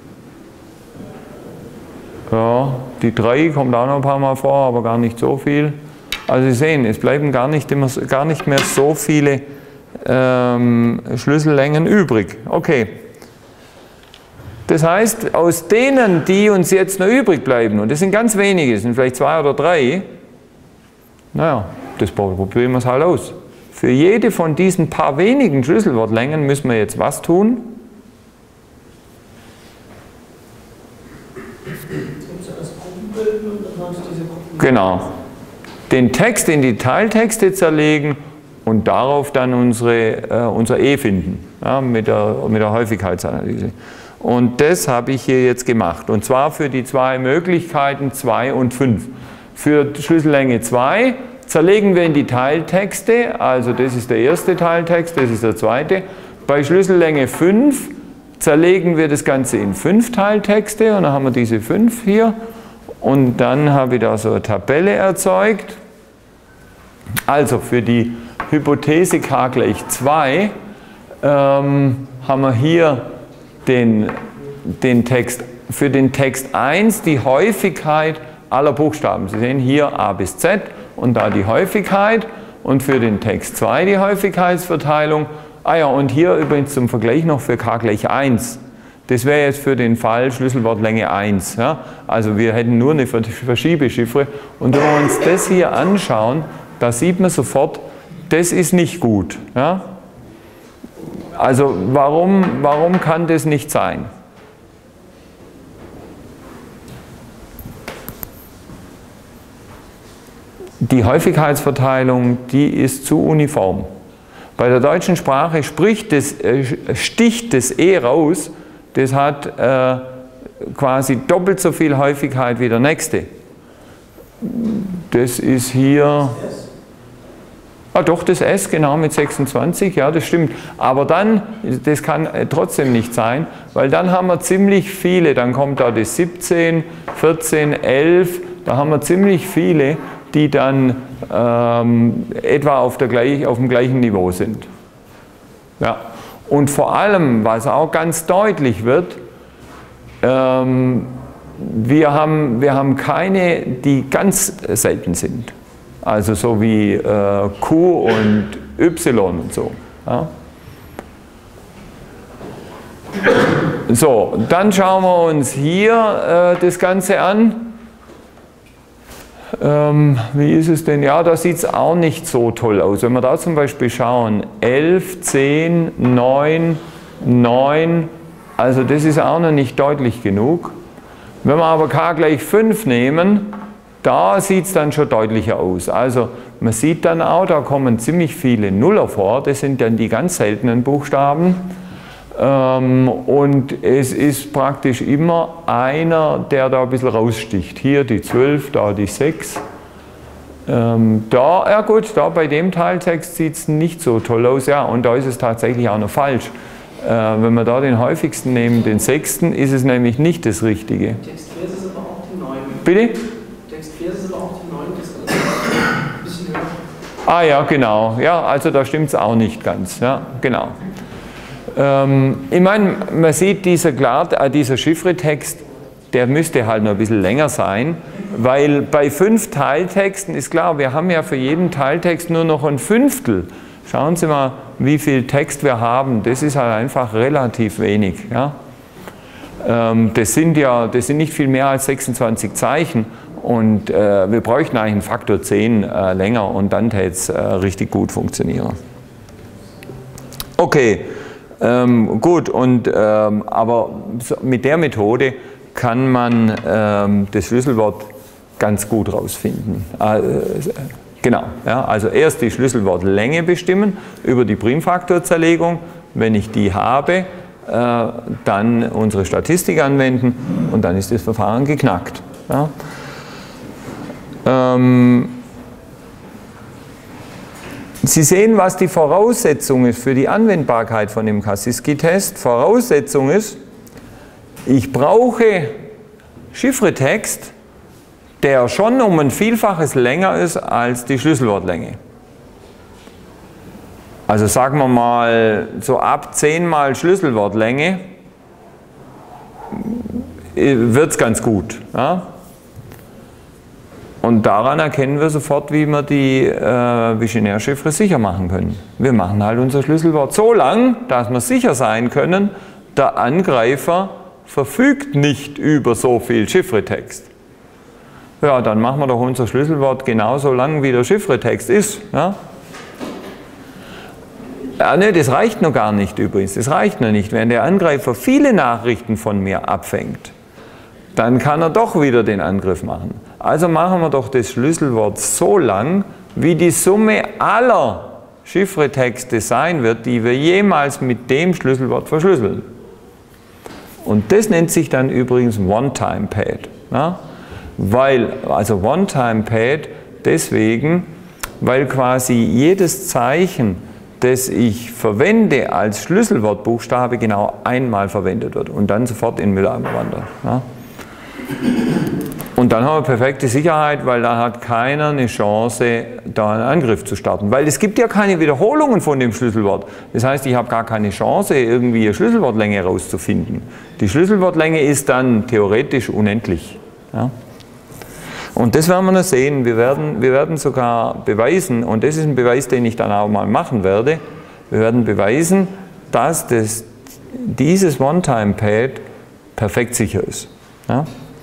ja, die 3 kommt auch noch ein paar Mal vor, aber gar nicht so viel. Also Sie sehen, es bleiben gar nicht mehr so viele Schlüssellängen übrig. Okay. Das heißt, aus denen, die uns jetzt noch übrig bleiben, und das sind ganz wenige, das sind vielleicht 2 oder 3, naja, das probieren wir es halt aus. Für jede von diesen paar wenigen Schlüsselwortlängen müssen wir jetzt was tun? Genau. Den Text in die Teiltexte zerlegen und darauf dann unser E finden, ja, mit der Häufigkeitsanalyse. Und das habe ich hier jetzt gemacht. Und zwar für die 2 Möglichkeiten 2 und 5. Für Schlüssellänge 2 zerlegen wir in die Teiltexte, also das ist der erste Teiltext, das ist der zweite. Bei Schlüssellänge 5 zerlegen wir das Ganze in 5 Teiltexte und dann haben wir diese 5 hier. Und dann habe ich da so eine Tabelle erzeugt. Also für die Hypothese k gleich 2 haben wir hier den Text, für den Text 1 die Häufigkeit aller Buchstaben. Sie sehen hier A bis Z und da die Häufigkeit und für den Text 2 die Häufigkeitsverteilung. Ah ja, und hier übrigens zum Vergleich noch für k gleich 1. Das wäre jetzt für den Fall Schlüsselwortlänge 1. Ja? Also wir hätten nur eine Verschiebechiffre. Und wenn wir uns das hier anschauen, da sieht man sofort, das ist nicht gut. Ja? Also warum kann das nicht sein? Die Häufigkeitsverteilung, die ist zu uniform. Bei der deutschen Sprache sticht das E raus, das hat quasi doppelt so viel Häufigkeit wie der nächste. Das ist hier... Ah doch, das S, genau, mit 26, ja, das stimmt. Aber dann, das kann trotzdem nicht sein, weil dann haben wir ziemlich viele, dann kommt da das 17, 14, 11, da haben wir ziemlich viele, die dann etwa auf dem gleichen Niveau sind. Ja. Und vor allem, was auch ganz deutlich wird, wir haben keine, die ganz selten sind. Also so wie Q und Y und so. Ja. So, dann schauen wir uns hier das Ganze an. Wie ist es denn? Ja, da sieht es auch nicht so toll aus. Wenn wir da zum Beispiel schauen, 11, 10, 9, 9, also das ist auch noch nicht deutlich genug. Wenn wir aber k gleich 5 nehmen, da sieht es dann schon deutlicher aus. Also man sieht dann auch, da kommen ziemlich viele Nuller vor, das sind dann die ganz seltenen Buchstaben. Und es ist praktisch immer einer, der da ein bisschen raussticht. Hier die 12, da die 6. Ja gut, da bei dem Teiltext sieht es nicht so toll aus. Ja, und da ist es tatsächlich auch noch falsch. Wenn wir da den häufigsten nehmen, den 6., ist es nämlich nicht das Richtige. Text 4 ist aber auch die 9. Bitte? Text 4 ist aber auch die 9, das ist ein bisschen höher. Ah ja, genau. Ja, also da stimmt es auch nicht ganz. Ja, genau. Ich meine, man sieht, dieser Chiffretext, der müsste halt noch ein bisschen länger sein, weil bei 5 Teiltexten ist klar, wir haben ja für jeden Teiltext nur noch ein Fünftel. Schauen Sie mal, wie viel Text wir haben. Das ist halt einfach relativ wenig. Ja? Das sind nicht viel mehr als 26 Zeichen und wir bräuchten eigentlich einen Faktor 10 länger und dann täte es richtig gut funktionieren. Okay. Gut, und, aber mit der Methode kann man das Schlüsselwort ganz gut rausfinden. Genau, ja, also erst die Schlüsselwortlänge bestimmen über die Primfaktorzerlegung. Wenn ich die habe, dann unsere Statistik anwenden und dann ist das Verfahren geknackt. Ja. Sie sehen, was die Voraussetzung ist für die Anwendbarkeit von dem Kasiski-Test. Voraussetzung ist, ich brauche Chiffretext, der schon um ein Vielfaches länger ist als die Schlüsselwortlänge. Also sagen wir mal, so ab 10 mal Schlüsselwortlänge wird es ganz gut. Ja? Und daran erkennen wir sofort, wie wir die Vigenère-Chiffre sicher machen können. Wir machen halt unser Schlüsselwort so lang, dass wir sicher sein können, der Angreifer verfügt nicht über so viel Chiffretext. Ja, dann machen wir doch unser Schlüsselwort genauso lang, wie der Chiffretext ist. Ja? Ne, das reicht noch gar nicht übrigens, das reicht noch nicht. Wenn der Angreifer viele Nachrichten von mir abfängt, dann kann er doch wieder den Angriff machen. Also machen wir doch das Schlüsselwort so lang, wie die Summe aller Chiffretexte sein wird, die wir jemals mit dem Schlüsselwort verschlüsseln. Und das nennt sich dann übrigens One-Time-Pad. Ja? Also One-Time-Pad deswegen, weil quasi jedes Zeichen, das ich verwende als Schlüsselwortbuchstabe, genau einmal verwendet wird und dann sofort in den Mülleimer wandert. Ja? Und dann haben wir perfekte Sicherheit, weil da hat keiner eine Chance, da einen Angriff zu starten. Weil es gibt ja keine Wiederholungen von dem Schlüsselwort. Das heißt, ich habe gar keine Chance, irgendwie eine Schlüsselwortlänge herauszufinden. Die Schlüsselwortlänge ist dann theoretisch unendlich. Ja? Und das werden wir noch sehen. Wir werden sogar beweisen, und das ist ein Beweis, den ich dann auch mal machen werde, wir werden beweisen, dass dieses One-Time-Pad perfekt sicher ist. Ja?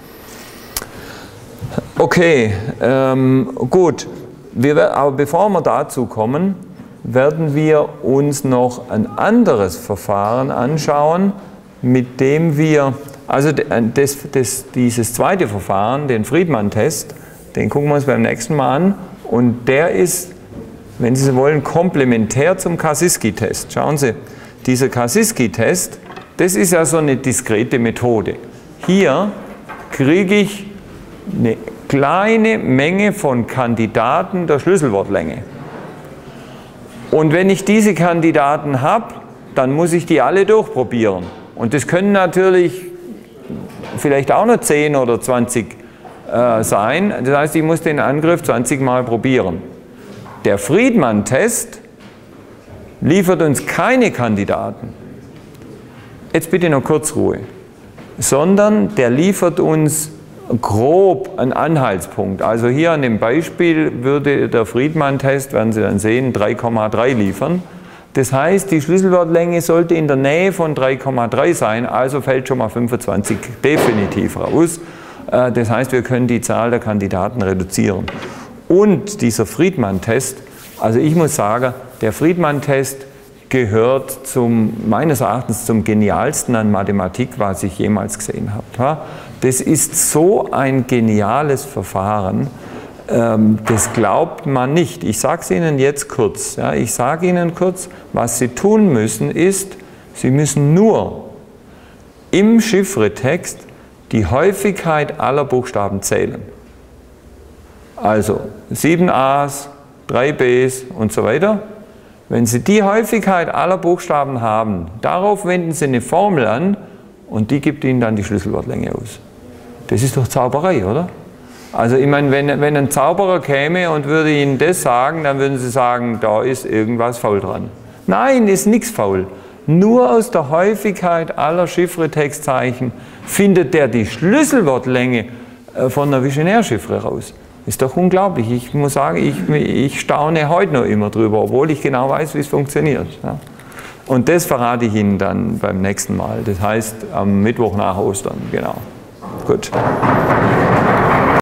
Okay, gut. Aber bevor wir dazu kommen, werden wir uns noch ein anderes Verfahren anschauen, mit dem wir, also dieses zweite Verfahren, den Friedman-Test, den gucken wir uns beim nächsten Mal an und der ist, wenn Sie so wollen, komplementär zum Kasiski-Test. Schauen Sie, dieser Kasiski-Test, das ist ja so eine diskrete Methode. Hier kriege ich eine kleine Menge von Kandidaten der Schlüsselwortlänge. Und wenn ich diese Kandidaten habe, dann muss ich die alle durchprobieren. Und das können natürlich vielleicht auch noch 10 oder 20 sein. Das heißt, ich muss den Angriff 20 Mal probieren. Der Friedman-Test liefert uns keine Kandidaten. Jetzt bitte noch kurz Ruhe. Sondern der liefert uns grob einen Anhaltspunkt. Also hier an dem Beispiel würde der Friedman-Test, werden Sie dann sehen, 3,3 liefern. Das heißt, die Schlüsselwortlänge sollte in der Nähe von 3,3 sein, also fällt schon mal 25 definitiv raus. Das heißt, wir können die Zahl der Kandidaten reduzieren. Und dieser Friedman-Test, also ich muss sagen, der Friedman-Test gehört meines Erachtens zum genialsten an Mathematik, was ich jemals gesehen habe. Das ist so ein geniales Verfahren. Das glaubt man nicht. Ich sage es Ihnen jetzt kurz. Ja, ich sage Ihnen kurz, was Sie tun müssen ist, Sie müssen nur im Chiffretext die Häufigkeit aller Buchstaben zählen. Also 7 A's, 3 B's und so weiter. Wenn Sie die Häufigkeit aller Buchstaben haben, darauf wenden Sie eine Formel an und die gibt Ihnen dann die Schlüsselwortlänge aus. Das ist doch Zauberei, oder? Also ich meine, wenn ein Zauberer käme und würde Ihnen das sagen, dann würden Sie sagen, da ist irgendwas faul dran. Nein, ist nichts faul. Nur aus der Häufigkeit aller Chiffretextzeichen findet der die Schlüsselwortlänge von einer Visionärchiffre raus. Ist doch unglaublich. Ich muss sagen, ich staune heute noch immer drüber, obwohl ich genau weiß, wie es funktioniert. Ja. Und das verrate ich Ihnen dann beim nächsten Mal. Das heißt am Mittwoch nach Ostern, genau. Gut.